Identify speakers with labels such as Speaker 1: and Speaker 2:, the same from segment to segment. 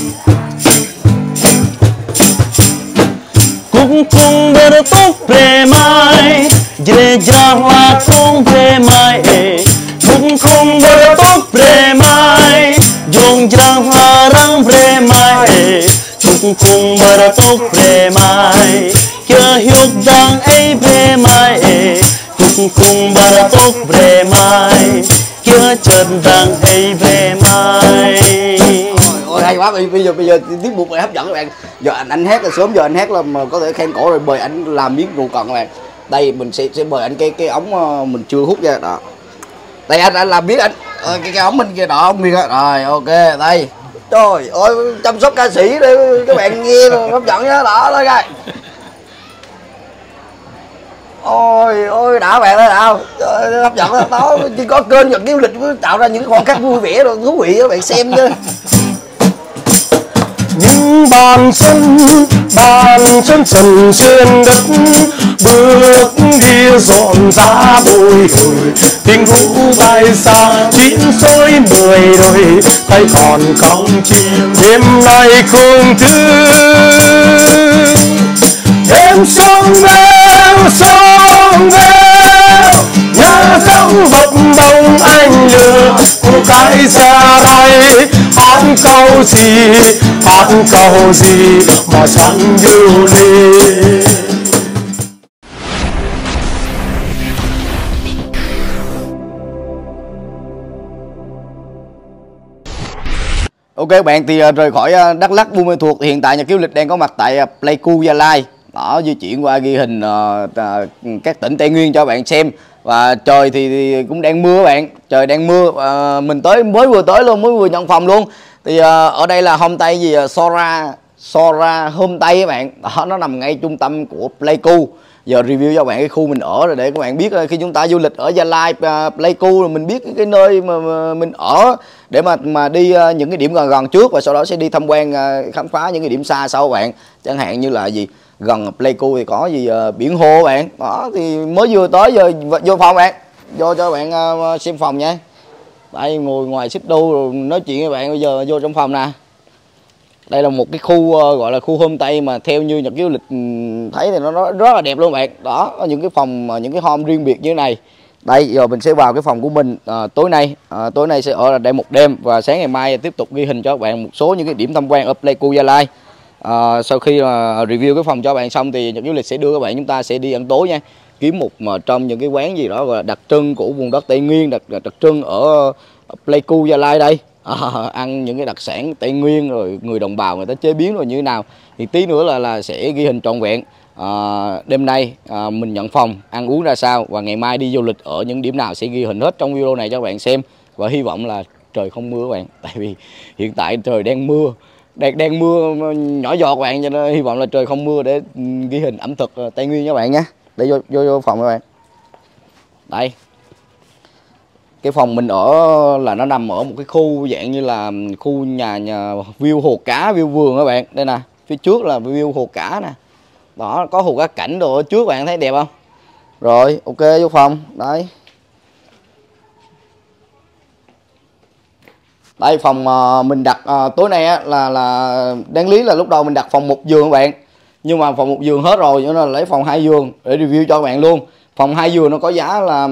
Speaker 1: Kung bertuk premai Jelejahlah kung premai Kung bertuk premai Jongjang harang premai Kung bertuk premai Kia hiuk dang ei premai Kung bertuk premai Kia chân dang ei premai.
Speaker 2: Ôi hay quá, bây giờ tiết mục này hấp dẫn các bạn. Giờ anh hát là sớm, giờ anh hát là mà có thể khen cổ rồi, mời anh làm miếng rượu còn các bạn. Đây mình sẽ mời anh cái ống mình chưa hút ra đó. Đây anh làm biết anh cái ống mình kia đỏ nguyên á. Rồi ok, đây. Trời ơi, chăm sóc ca sĩ đây các bạn nghe hấp dẫn nhá, đó thôi coi. Ôi đã bạn ơi, nào hấp dẫn đó, chỉ có kênh Nhật Ký Du Lịch mới tạo ra những khoảnh khắc vui vẻ rồi thú vị các bạn xem chứ.
Speaker 1: Những bàn chân trần trên đất bước đi rộn rã bồi hồi, tình vũ bay xa chín sôi 10 đôi tay còn cong chim đêm nay không thương. Em sông veo nhà dẫu vật bông anh lừa cô cái ra đây hát câu gì mà chẳng yêu đi.
Speaker 2: Ok các bạn, thì rời khỏi Đắk Lắk, Buôn Ma Thuột, hiện tại Nhật Ký Du Lịch đang có mặt tại Pleiku, Gia Lai. Đó, di chuyển qua ghi hình các tỉnh Tây Nguyên cho các bạn xem. Và trời thì cũng đang mưa các bạn, trời đang mưa. Mình mới vừa tới luôn, mới vừa nhận phòng luôn. Thì ở đây là homestay gì Sora Homestay các bạn. Đó, nó nằm ngay trung tâm của Pleiku. Giờ review cho các bạn cái khu mình ở rồi để các bạn biết khi chúng ta du lịch ở Gia Lai, Pleiku rồi mình biết cái nơi mà mình ở để mà đi những cái điểm gần trước, và sau đó sẽ đi tham quan khám phá những cái điểm xa sau các bạn. Chẳng hạn như là gì gần Pleiku thì có gì biển hồ các bạn. Đó thì mới vừa tới, giờ vô phòng bạn, vô cho bạn xem phòng nha. Đây ngồi ngoài xích đu rồi nói chuyện với bạn, bây giờ vô trong phòng nè. Đây là một cái khu gọi là khu homestay mà theo như Nhật Ký Du Lịch thấy thì nó rất là đẹp luôn bạn. Đó, có những cái phòng, những cái home riêng biệt như thế này. Đây giờ mình sẽ vào cái phòng của mình tối nay sẽ ở đây một đêm, và sáng ngày mai tiếp tục ghi hình cho các bạn một số những cái điểm tham quan ở Pleiku, Gia Lai. Sau khi review cái phòng cho các bạn xong thì Nhật Ký Du Lịch sẽ đưa các bạn, chúng ta sẽ đi ăn tối nha, kiếm một mà trong những cái quán gì đó gọi là đặc trưng của vùng đất Tây Nguyên, đặc trưng ở Pleiku, Gia Lai đây. Ăn những cái đặc sản Tây Nguyên rồi người đồng bào người ta chế biến rồi như thế nào thì tí nữa là sẽ ghi hình trọn vẹn. Đêm nay mình nhận phòng, ăn uống ra sao, và ngày mai đi du lịch ở những điểm nào sẽ ghi hình hết trong video này cho các bạn xem. Và hy vọng là trời không mưa các bạn, tại vì hiện tại trời đang mưa, đang mưa nhỏ giọt các bạn, cho nên hy vọng là trời không mưa để ghi hình ẩm thực Tây Nguyên các bạn nhé. Để vô phòng các bạn. Đây, cái phòng mình ở là nó nằm ở một cái khu dạng như là khu nhà view hồ cá, view vườn các bạn. Đây nè, phía trước là view hồ cá nè. Đó, có hồ cá cảnh đồ ở trước, bạn thấy đẹp không? Rồi, ok, vô phòng. Đây. Đây phòng mình đặt tối nay á, là đáng lý là lúc đầu mình đặt phòng 1 giường các bạn. Nhưng mà phòng 1 giường hết rồi, cho nên là lấy phòng 2 giường để review cho các bạn luôn. Phòng 2 giường nó có giá là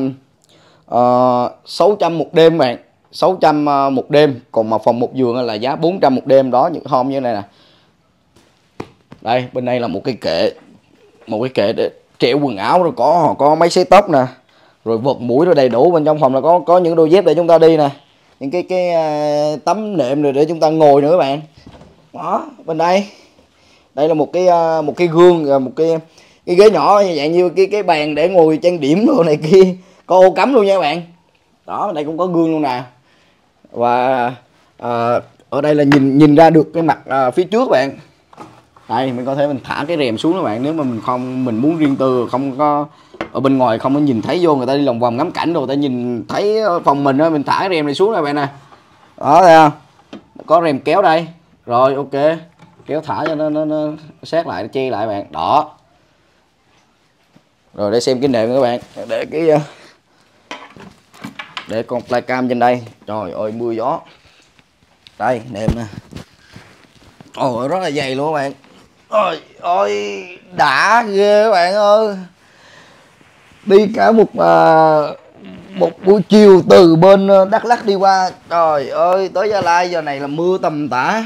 Speaker 2: 600 một đêm bạn, 600 một đêm. Còn mà phòng 1 giường là giá 400 một đêm. Đó, những home như thế này nè. Đây, bên đây là một cái kệ để treo quần áo, rồi có máy sấy tóc nè, rồi vật mũi rồi đầy đủ. Bên trong phòng là có những đôi dép để chúng ta đi nè, những cái tấm nệm rồi để chúng ta ngồi nữa các bạn. Đó, bên đây là một cái gương, rồi một cái ghế nhỏ dạng như cái bàn để ngồi trang điểm đồ này kia, có ô cắm luôn nha các bạn. Đó, đây cũng có gương luôn nè. Và ở đây là nhìn ra được cái mặt phía trước bạn. Đây mình có thể mình thả cái rèm xuống các bạn, nếu mà mình muốn riêng tư, không có ở bên ngoài không có nhìn thấy vô, người ta đi lòng vòng ngắm cảnh rồi người ta nhìn thấy phòng mình á, mình thả cái rèm này xuống các bạn nè. Đó, thấy không? Có rèm kéo đây. Rồi ok, kéo thả cho nó sát lại, nó che lại bạn. Đó. Rồi để xem cái nệm các bạn, để con flycam trên đây. Trời ơi mưa gió. Đây nệm nè. Ôi rất là dày luôn các bạn. Ôi ôi đã ghê các bạn ơi. Đi cả một buổi chiều từ bên Đắk Lắk đi qua, trời ơi tới Gia Lai giờ này là mưa tầm tã.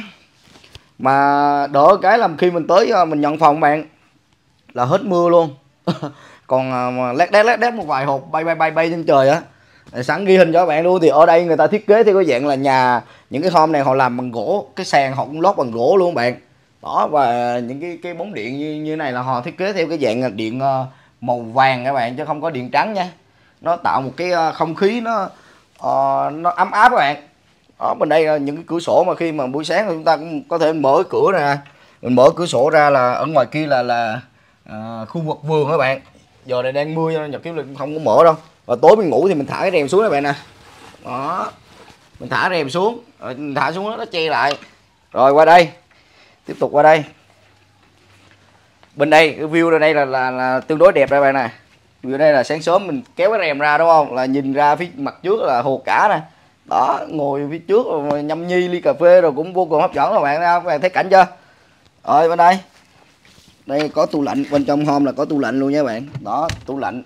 Speaker 2: Mà đỡ cái làm khi mình tới mình nhận phòng bạn là hết mưa luôn. Còn lác đác một vài hột bay trên trời á. Sẵn ghi hình cho các bạn luôn. Thì ở đây người ta thiết kế theo cái dạng là nhà, những cái home này họ làm bằng gỗ, cái sàn họ cũng lót bằng gỗ luôn bạn. Đó, và những cái bóng điện như này là họ thiết kế theo cái dạng điện màu vàng các bạn, chứ không có điện trắng nha. Nó tạo một cái không khí nó ấm áp các bạn. Đó, bên đây là những cái cửa sổ mà khi mà buổi sáng chúng ta cũng có thể mở cửa nè, mình mở cửa sổ ra là ở ngoài kia là khu vực vườn các bạn. Giờ này đang mưa nên Nhật Kiếm Lịch không có mở đâu. Và tối mình ngủ thì mình thả cái rèm xuống các bạn nè. Đó, mình thả rèm xuống rồi mình thả xuống nó che lại. Rồi qua đây, tiếp tục qua đây. Bên đây cái view ở đây là tương đối đẹp đây bạn nè. Ở đây là sáng sớm mình kéo cái rèm ra đúng không, là nhìn ra phía mặt trước là hồ cả nè. Đó, ngồi phía trước rồi nhâm nhi ly cà phê rồi cũng vô cùng hấp dẫn các bạn thấy không? Các bạn thấy cảnh chưa? Rồi bên đây, đây có tủ lạnh, bên trong home là có tủ lạnh luôn nha các bạn. Đó, tủ lạnh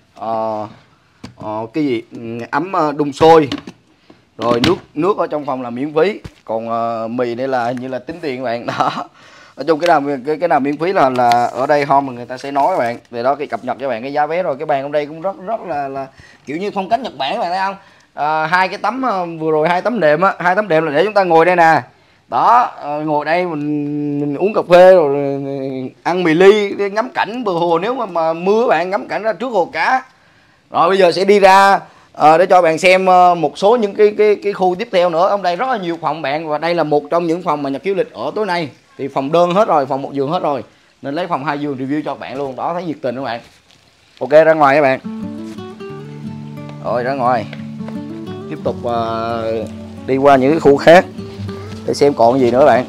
Speaker 2: cái gì ấm đun sôi. Rồi nước ở trong phòng là miễn phí. Còn mì đây là như là tính tiền các bạn. Đó, ở chung cái nào miễn phí là ở đây home mà người ta sẽ nói các bạn. Về đó cái cập nhật cho bạn cái giá vé. Rồi cái bàn ở đây cũng rất là kiểu như phong cách Nhật Bản các bạn thấy không? Hai cái tấm vừa rồi, hai tấm đệm á, hai tấm đệm là để chúng ta ngồi đây nè. Đó, ngồi đây mình uống cà phê rồi ăn mì ly, ngắm cảnh bờ hồ. Nếu mà mưa bạn ngắm cảnh ra trước hồ cá. Rồi bây giờ sẽ đi ra để cho bạn xem một số những cái khu tiếp theo nữa. Ở đây rất là nhiều phòng bạn, và đây là một trong những phòng mà Nhật Kiếm Lịch ở tối nay. Thì phòng đơn hết rồi, phòng một giường hết rồi, nên lấy phòng 2 giường review cho bạn luôn. Đó, thấy nhiệt tình các bạn. Ok, ra ngoài các bạn. Rồi ra ngoài tiếp tục đi qua những cái khu khác để xem còn gì nữa bạn.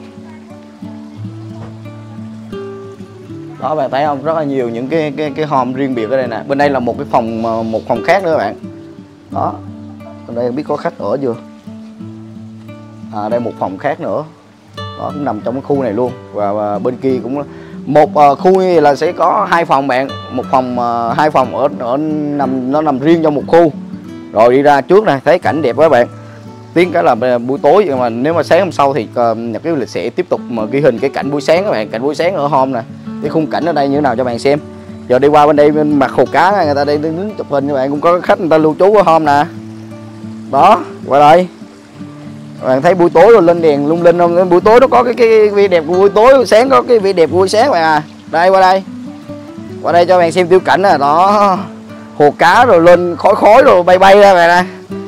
Speaker 2: Đó bạn thấy không, rất là nhiều những cái home riêng biệt ở đây nè. Bên đây là một phòng khác nữa các bạn. Đó, bên đây không biết có khách ở chưa. Đây một phòng khác nữa. Đó, cũng nằm trong cái khu này luôn. Và bên kia cũng một khu như vậy là sẽ có 2 phòng bạn. Một phòng 2 phòng nó nằm riêng trong một khu. Rồi đi ra trước này thấy cảnh đẹp quá các bạn. Tiếng cái là buổi tối, mà nếu mà sáng hôm sau thì Nhật Kiếm Lịch sẽ tiếp tục mà ghi hình cái cảnh buổi sáng các bạn. Cảnh buổi sáng ở home nè. Cái khung cảnh ở đây như thế nào cho bạn xem. Giờ đi qua bên đây, bên mặt hồ cá người ta đây đứng chụp hình các bạn. Cũng có khách người ta lưu trú ở home nè. Đó, qua đây bạn thấy buổi tối rồi lên đèn lung linh không? Buổi tối nó có cái vẻ đẹp của buổi tối, sáng có cái vẻ đẹp của buổi sáng bạn à. Đây qua đây cho bạn xem tiêu cảnh nè. Đó, hồ cá rồi lên khói rồi bay ra bạn nè.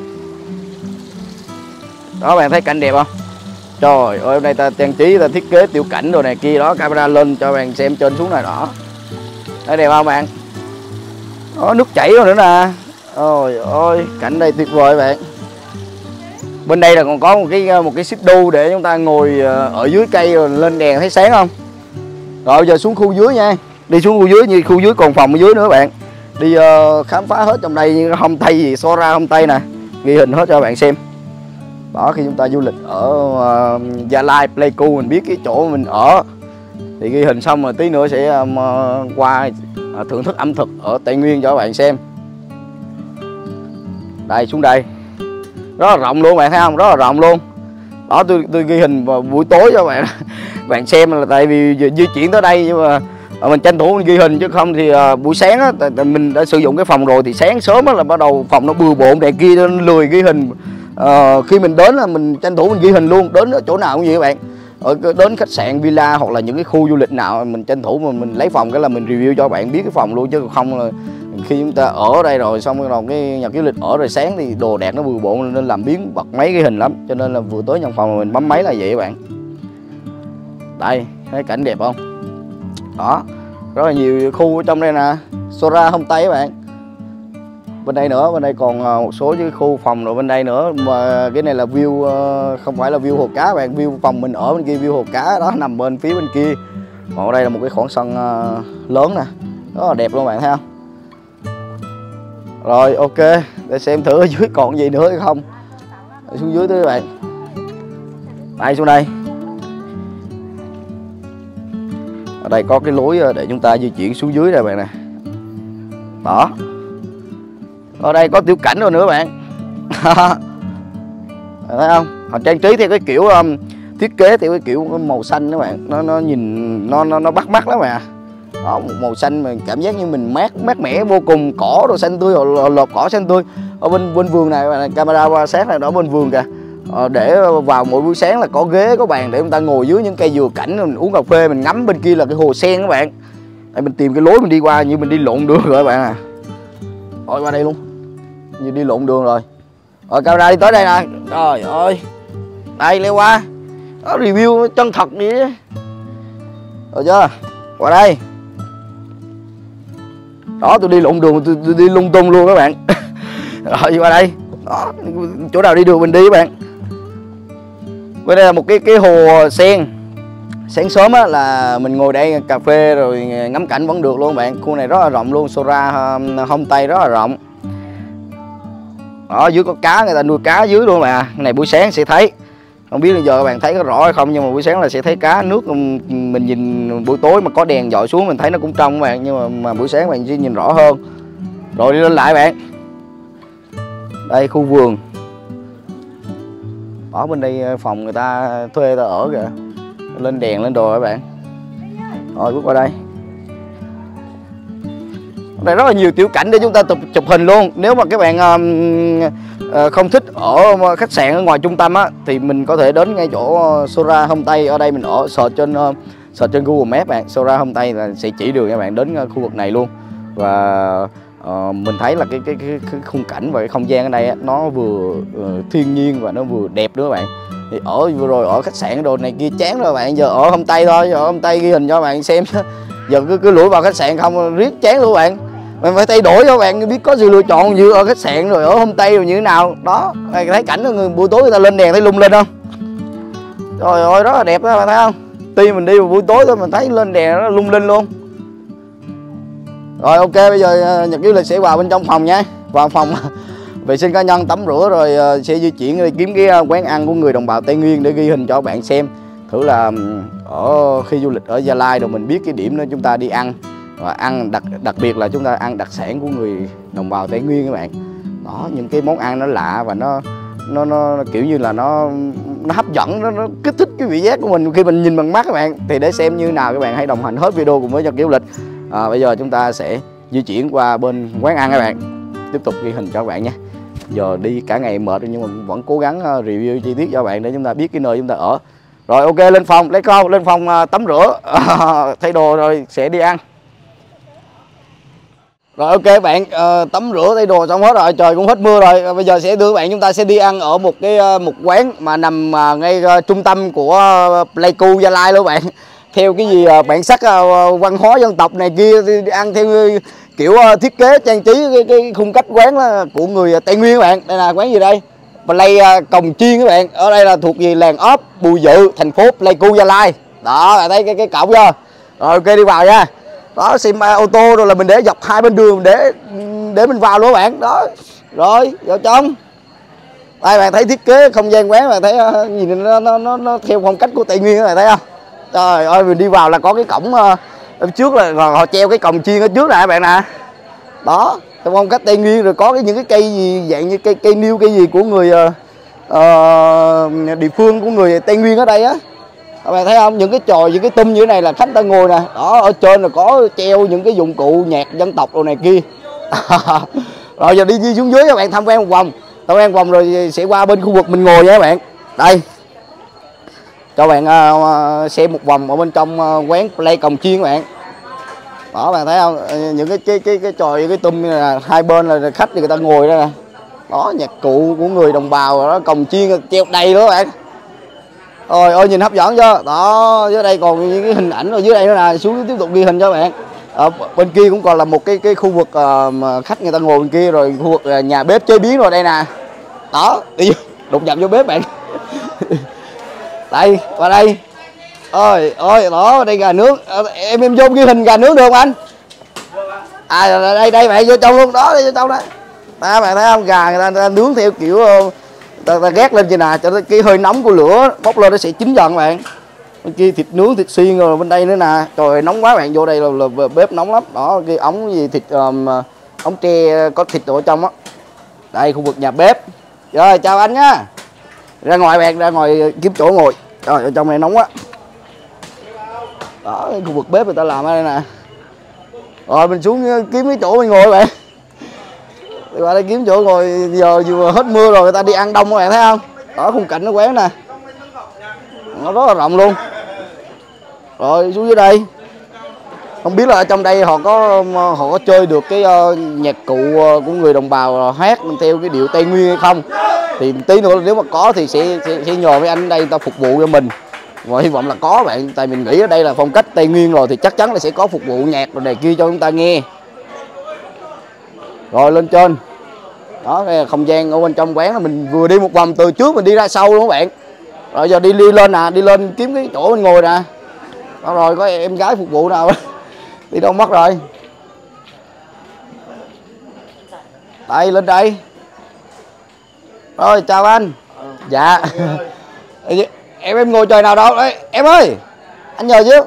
Speaker 2: Đó, bạn thấy cảnh đẹp không? Trời ơi, hôm nay ta trang trí, ta thiết kế tiểu cảnh rồi này kia đó, camera lên cho bạn xem trên xuống này. Đó, thấy đẹp không bạn? Đó, nước chảy rồi nữa nè. Ôi ôi, cảnh đây tuyệt vời bạn. Bên đây là còn có một cái xích đu để chúng ta ngồi ở dưới cây rồi lên đèn thấy sáng không? Rồi giờ xuống khu dưới nha. Đi xuống khu dưới, như khu dưới còn phòng ở dưới nữa bạn. Đi khám phá hết trong đây, như hôm tây gì Sora hôm tây nè, ghi hình hết cho bạn xem. Đó, khi chúng ta du lịch ở Gia Lai Pleiku, mình biết cái chỗ mình ở thì ghi hình xong rồi tí nữa sẽ qua thưởng thức ẩm thực ở Tây Nguyên cho các bạn xem. Đây, xuống đây rất là rộng luôn bạn thấy không, rất là rộng luôn. Đó, tôi ghi hình vào buổi tối cho bạn bạn xem, là tại vì di chuyển tới đây nhưng mà mình tranh thủ mình ghi hình, chứ không thì buổi sáng á, mình đã sử dụng cái phòng rồi thì sáng sớm á, là bắt đầu phòng nó bừa bộn này kia nên lười ghi hình. Khi mình đến là mình tranh thủ mình ghi hình luôn, đến chỗ nào cũng vậy các bạn. Đến khách sạn villa hoặc là những cái khu du lịch nào mình tranh thủ mình lấy phòng cái là mình review cho bạn biết cái phòng luôn, chứ không là khi chúng ta ở đây rồi xong rồi cái Nhật Kiếm Lịch ở rồi sáng thì đồ đạc nó bừa bộn nên làm biến bật máy ghi hình lắm, cho nên là vừa tới trong phòng mình bấm máy là vậy các bạn. Đây, thấy cảnh đẹp không? Đó, rất là nhiều khu ở trong đây nè. Sora hôm tây các bạn. Bên đây nữa, bên đây còn một số cái khu phòng rồi bên đây nữa. Mà cái này là view, không phải là view hồ cá bạn, view phòng mình ở bên kia, view hồ cá đó nằm bên phía bên kia. Còn ở đây là một cái khoảng sân lớn nè, rất là đẹp luôn bạn thấy không? Rồi ok, để xem thử ở dưới còn gì nữa hay không. Để xuống dưới tới các bạn. Đây, xuống đây. Ở đây có cái lối để chúng ta di chuyển xuống dưới đây bạn nè. Đó. Ở đây có tiểu cảnh rồi nữa bạn. Thấy không? Họ trang trí theo cái kiểu thiết kế theo cái kiểu màu xanh đó bạn. Nó nhìn nó bắt mắt lắm mà. Đó, một màu xanh mà cảm giác như mình mát mẻ vô cùng, cỏ đồ xanh tươi, lột cỏ xanh tươi. Ở bên vườn này bạn, camera qua sát này, đó bên vườn kìa. Để vào mỗi buổi sáng là có ghế có bàn để chúng ta ngồi dưới những cây dừa cảnh, mình uống cà phê, mình ngắm bên kia là cái hồ sen các bạn. Đây mình tìm cái lối mình đi qua như mình đi lộn đường rồi các bạn à. Rồi qua đây luôn, như đi lộn đường rồi. Rồi camera đi tới đây nè. Trời ơi, đây leo qua. Đó, review chân thật đi. Rồi chưa? Qua đây. Đó, tôi đi lộn đường, tôi đi lung tung luôn các bạn. Rồi qua đây. Đó, chỗ nào đi đường mình đi các bạn. Bên đây là một cái hồ sen. Sáng sớm á, là mình ngồi đây cà phê rồi ngắm cảnh vẫn được luôn bạn. Khu này rất là rộng luôn, Sora Homestay rất là rộng. Ở dưới có cá, người ta nuôi cá dưới luôn mà. Cái này buổi sáng sẽ thấy. Không biết bây giờ các bạn thấy có rõ hay không, nhưng mà buổi sáng là sẽ thấy cá nước. Mình nhìn buổi tối mà có đèn dọi xuống mình thấy nó cũng trong các bạn, nhưng mà buổi sáng bạn sẽ nhìn rõ hơn. Rồi đi lên lại bạn. Đây khu vườn. Ở bên đây phòng người ta thuê người ta ở kìa. Lên đèn lên đồ các bạn. Rồi bước qua đây. Đây rất là nhiều tiểu cảnh để chúng ta chụp hình luôn. Nếu mà các bạn không thích ở khách sạn ở ngoài trung tâm á, thì mình có thể đến ngay chỗ Sora Homestay. Ở đây mình ở search trên Google Maps bạn. Sora Homestay là sẽ chỉ đường các bạn đến khu vực này luôn. Và mình thấy là cái khung cảnh và cái không gian ở đây á, nó vừa thiên nhiên và nó vừa đẹp nữa các bạn. Thì vừa rồi ở khách sạn đồ này kia chán rồi bạn, giờ ở Homestay thôi, ở Homestay ghi hình cho bạn xem. Giờ cứ lủi vào khách sạn không riết chán luôn bạn. Mình phải thay đổi cho các bạn biết có sự lựa chọn giữa ở khách sạn rồi ở Homestay rồi như thế nào. Đó, bạn thấy cảnh người buổi tối người ta lên đèn thấy lung lên không? Trời ơi rất là đẹp đó bạn thấy không? Tuy mình đi vào buổi tối thôi mình thấy lên đèn nó lung linh luôn. Rồi ok, bây giờ Nhật Du Lịch sẽ vào bên trong phòng nha. Vào phòng vệ sinh cá nhân, tắm rửa rồi sẽ di chuyển đi kiếm cái quán ăn của người đồng bào Tây Nguyên để ghi hình cho bạn xem. Thử là ở khi du lịch ở Gia Lai rồi mình biết cái điểm đó chúng ta đi ăn. Và ăn đặc biệt là chúng ta ăn đặc sản của người đồng bào Tây Nguyên các bạn. Đó, những cái món ăn nó lạ và nó kiểu như là nó hấp dẫn, nó kích thích cái vị giác của mình khi mình nhìn bằng mắt các bạn. Thì để xem như nào các bạn hãy đồng hành hết video cùng với Nhật Du Lịch. Bây giờ chúng ta sẽ di chuyển qua bên quán ăn các bạn, tiếp tục ghi hình cho các bạn nha. Giờ đi cả ngày mệt nhưng mà vẫn cố gắng review chi tiết cho các bạn để chúng ta biết cái nơi chúng ta ở. Rồi ok, lên phòng, let's go, lên phòng tắm rửa, thay đồ rồi sẽ đi ăn. Rồi ok bạn, tắm rửa thay đồ xong hết rồi, trời cũng hết mưa rồi. Bây giờ sẽ đưa các bạn, chúng ta sẽ đi ăn ở một quán mà nằm ngay trung tâm của Pleiku Gia Lai luôn bạn. Theo cái gì bản sắc văn hóa dân tộc này kia, đi ăn theo kiểu thiết kế trang trí cái khung cách quán của người Tây Nguyên các bạn. Đây là quán gì đây? Play Cồng Chiên các bạn. Ở đây là thuộc về làng ốp Bùi Dự, thành phố Pleiku Gia Lai. Đó, là thấy cái cổng chưa? Rồi ok, đi vào nha. Đó, xe ô tô rồi là mình để dọc hai bên đường để mình vào luôn các bạn. Đó. Rồi, vào trong. Đây bạn thấy thiết kế không gian quán, bạn thấy nhìn nó theo phong cách của Tây Nguyên các bạn thấy không? Trời ơi, mình đi vào là có cái cổng trước là họ treo cái cồng chiên ở trước này các bạn nè. Đó, theo phong cách Tây Nguyên, rồi có những cái cây gì dạng như cây niêu, cây gì của người địa phương của người Tây Nguyên ở đây á. Các bạn thấy không? Những cái chòi, những cái tum như thế này là khách ta ngồi nè. Đó, ở trên là có treo những cái dụng cụ nhạc dân tộc đồ này kia. Rồi giờ đi xuống dưới các bạn tham quan một vòng. Tham quan một vòng rồi sẽ qua bên khu vực mình ngồi nha các bạn. Đây. Cho bạn xem một vòng ở bên trong quán Play Cồng Chiên các bạn. Đó, bạn thấy không? Những cái chòi, những cái tum này là hai bên là khách thì người ta ngồi đây nè. Đó, nhạc cụ của người đồng bào đó, cồng chiên treo đầy đó các bạn. Ôi ôi, nhìn hấp dẫn chưa? Đó, dưới đây còn những cái hình ảnh rồi dưới đây nữa nè, xuống tiếp tục ghi hình cho các bạn. Bên kia cũng còn là một cái khu vực mà khách người ta ngồi bên kia, rồi khu vực nhà bếp chế biến rồi đây nè. Đó, đi đụng nhập vô bếp bạn. Đây, qua đây. Ôi ôi, đó, đây gà nướng. Em vô ghi hình gà nướng được không anh? Đây bạn vô trong luôn đó, đi vô trong đó. Đó, bạn thấy không? Gà người ta nướng theo kiểu ta gác lên trên nè cho cái hơi nóng của lửa bốc lên nó sẽ chín dần bạn. Bên kia thịt nướng, thịt xiên rồi bên đây nữa nè. Trời ơi, nóng quá bạn, vô đây là bếp nóng lắm. Đó, cái ống gì thịt ống tre có thịt ở trong á. Đây khu vực nhà bếp. Rồi chào anh nhá. Ra ngoài bạn, ra ngoài kiếm chỗ ngồi. Rồi ở trong này nóng quá. Đó, cái khu vực bếp người ta làm ở đây nè. Rồi mình xuống kiếm cái chỗ mình ngồi bạn. Đi qua đây kiếm chỗ ngồi, giờ vừa hết mưa rồi người ta đi ăn đông các bạn thấy không? Đó khung cảnh nó quán nè. Nó rất là rộng luôn. Rồi xuống dưới đây. Không biết là ở trong đây họ có chơi được cái nhạc cụ của người đồng bào hát theo cái điệu Tây Nguyên hay không? Thì tí nữa nếu mà có thì sẽ nhờ mấy anh đây người ta phục vụ cho mình. Và hy vọng là có bạn, tại mình nghĩ ở đây là phong cách Tây Nguyên rồi thì chắc chắn là sẽ có phục vụ nhạc rồi này kia cho chúng ta nghe. Rồi lên trên. Đó, cái không gian ở bên trong quán là mình vừa đi một vòng từ trước mình đi ra sau luôn các bạn. Rồi giờ đi lên nè, đi lên kiếm cái chỗ mình ngồi nè. Đó rồi có em gái phục vụ nào đi đâu mất rồi. Đây lên đây. Rồi chào anh. Dạ. Em ngồi trời nào đâu đấy em ơi, anh nhờ chứ.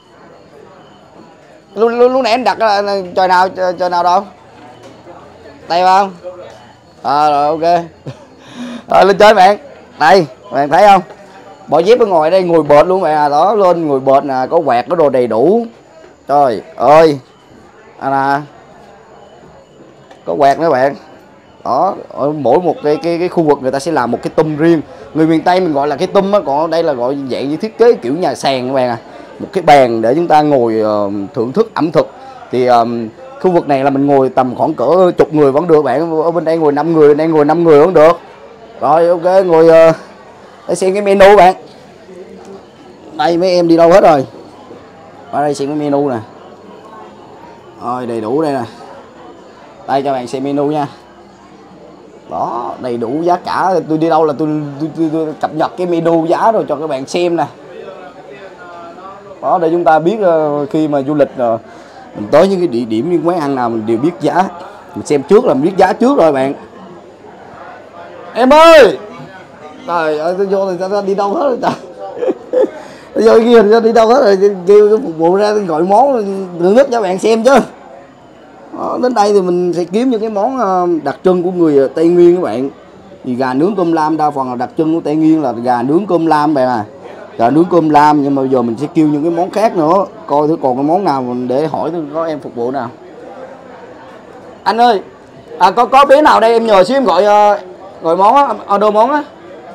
Speaker 2: Lúc nãy anh đặt là trời nào đâu đây không? Rồi ok. Rồi lên chơi bạn. Đây bạn thấy không, bỏ dép ở ngoài đây ngồi bệt luôn bạn à. Đó lên ngồi bệt nè, có quạt có đồ đầy đủ. Trời ơi nè, có quạt nữa bạn. Đó, ở mỗi một cái khu vực người ta sẽ làm một cái tum riêng. Người miền Tây mình gọi là cái tum á, còn ở đây là gọi dạng như thiết kế kiểu nhà sàn các bạn à. Một cái bàn để chúng ta ngồi thưởng thức ẩm thực. Thì khu vực này là mình ngồi tầm khoảng cỡ chục người vẫn được bạn. Ở bên đây ngồi 5 người, bên đây ngồi 5 người vẫn được. Rồi ok, ngồi để xem cái menu bạn. Đây mấy em đi đâu hết rồi. Ở đây xem cái menu nè. Rồi đầy đủ đây nè. Đây cho bạn xem menu nha. Đó đầy đủ giá cả, tôi đi đâu là tôi cập nhật cái menu giá rồi cho các bạn xem nè. Đó để chúng ta biết khi mà du lịch mình tới những cái địa điểm, những quán ăn nào mình đều biết giá. Mình xem trước là mình biết giá trước rồi bạn. Em ơi. Trời ơi tôi vô thì ta đi đâu hết rồi ta. Tôi vô kia thì đi đâu hết rồi, kêu cái phục vụ ra gọi món thưởng thức cho bạn xem chứ. Đó, đến đây thì mình sẽ kiếm những cái món đặc trưng của người Tây Nguyên các bạn. Thì gà nướng cơm lam đa phần là đặc trưng của Tây Nguyên là gà nướng cơm lam bạn à. Gà nướng cơm lam, nhưng mà bây giờ mình sẽ kêu những cái món khác nữa. Coi thử còn cái món nào mình để hỏi thử có em phục vụ nào. Anh ơi, có bé nào đây em nhờ xíu em gọi món á, order món á.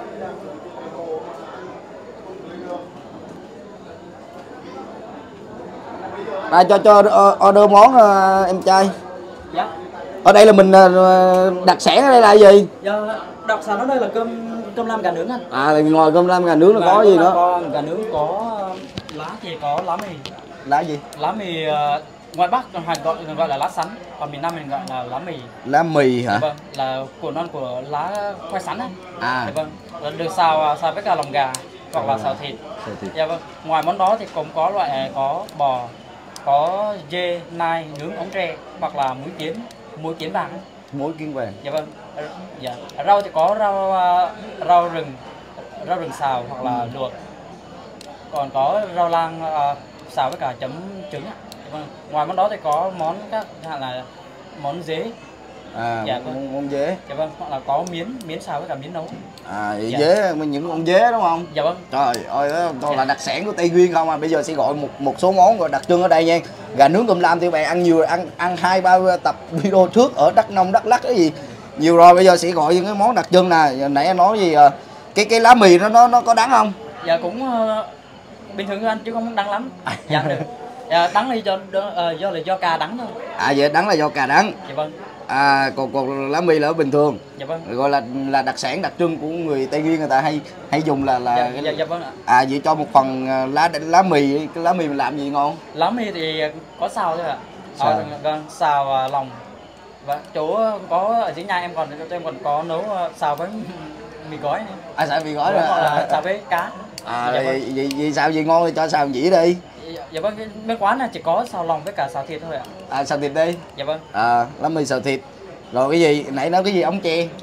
Speaker 2: Cho order món em trai.
Speaker 3: Dạ.
Speaker 2: Ở đây là mình đặc sản ở đây là gì?
Speaker 3: Dạ, đặc sản ở đây là cơm lam gà nướng anh.
Speaker 2: À thì ngoài cơm lam gà nướng là có gì nữa?
Speaker 3: Gà nướng có lá thì có lá mì.
Speaker 2: Lá gì?
Speaker 3: Lá mì ngoài Bắc gọi là lá sắn, còn miền Nam mình gọi là lá mì.
Speaker 2: Lá mì hả?
Speaker 3: Dạ, vâng, là của non của lá khoai sắn á.
Speaker 2: À.
Speaker 3: Dạ, vâng, được xào với cả lòng gà hoặc là xào thịt. Dạ vâng. Ngoài món đó thì cũng có loại có bò, có dê, nai nướng ống tre hoặc là muối kiến vàng.
Speaker 2: Muối kiến vàng.
Speaker 3: Dạ vâng. Dạ. Rau thì có rau rừng xào hoặc là luộc. Còn có rau lang xào với cả chấm trứng. Dạ vâng. Ngoài món đó thì có món các là món dế.
Speaker 2: À,
Speaker 3: dạ vâng.
Speaker 2: Con dế.
Speaker 3: Dạ vâng, hoặc là có miến xào với cả miến nấu.
Speaker 2: À vậy
Speaker 3: dạ.
Speaker 2: Dế, những con dế đúng không?
Speaker 3: Dạ vâng.
Speaker 2: Trời ơi, đó là đặc sản của Tây Nguyên không à. Bây giờ sẽ gọi một số món gọi đặc trưng ở đây nha. Gà nướng cơm lam thì bạn ăn nhiều, ăn 2-3 tập video trước ở Đắk Nông, Đắk Lắk cái gì nhiều rồi. Bây giờ sẽ gọi những cái món đặc trưng nè. Nãy anh nói gì cái lá mì nó có đắng không?
Speaker 3: Dạ cũng bình thường anh chứ không đắng lắm. Dạ được. Dạ, đắng là do cà đắng thôi.
Speaker 2: À vậy đắng là do cà đắng.
Speaker 3: Dạ vâng.
Speaker 2: À còn lá mì là ở bình thường.
Speaker 3: Dạ vâng.
Speaker 2: Gọi là đặc sản đặc trưng của người Tây Nguyên, người ta hay dùng là
Speaker 3: dạ vâng ạ.
Speaker 2: À vậy cho một phần lá mì, cái lá mì mình làm gì ngon?
Speaker 3: Lá mì thì có xào thôi ạ.
Speaker 2: Xào.
Speaker 3: Xào lòng. Và chỗ có ở dưới nhà em còn có nấu xào với mì gói nữa.
Speaker 2: À xào mì gói rồi.
Speaker 3: Hoặc là xào với cá.
Speaker 2: À
Speaker 3: dạ
Speaker 2: vậy sao gì ngon thì cho xào dĩ đi.
Speaker 3: Dạ vâng, bên quán này chỉ có xào lòng với cả xào thịt thôi ạ.
Speaker 2: À xào thịt đi.
Speaker 3: Dạ vâng.
Speaker 2: À lá mì xào thịt. Rồi cái gì nãy nói cái gì ống tre?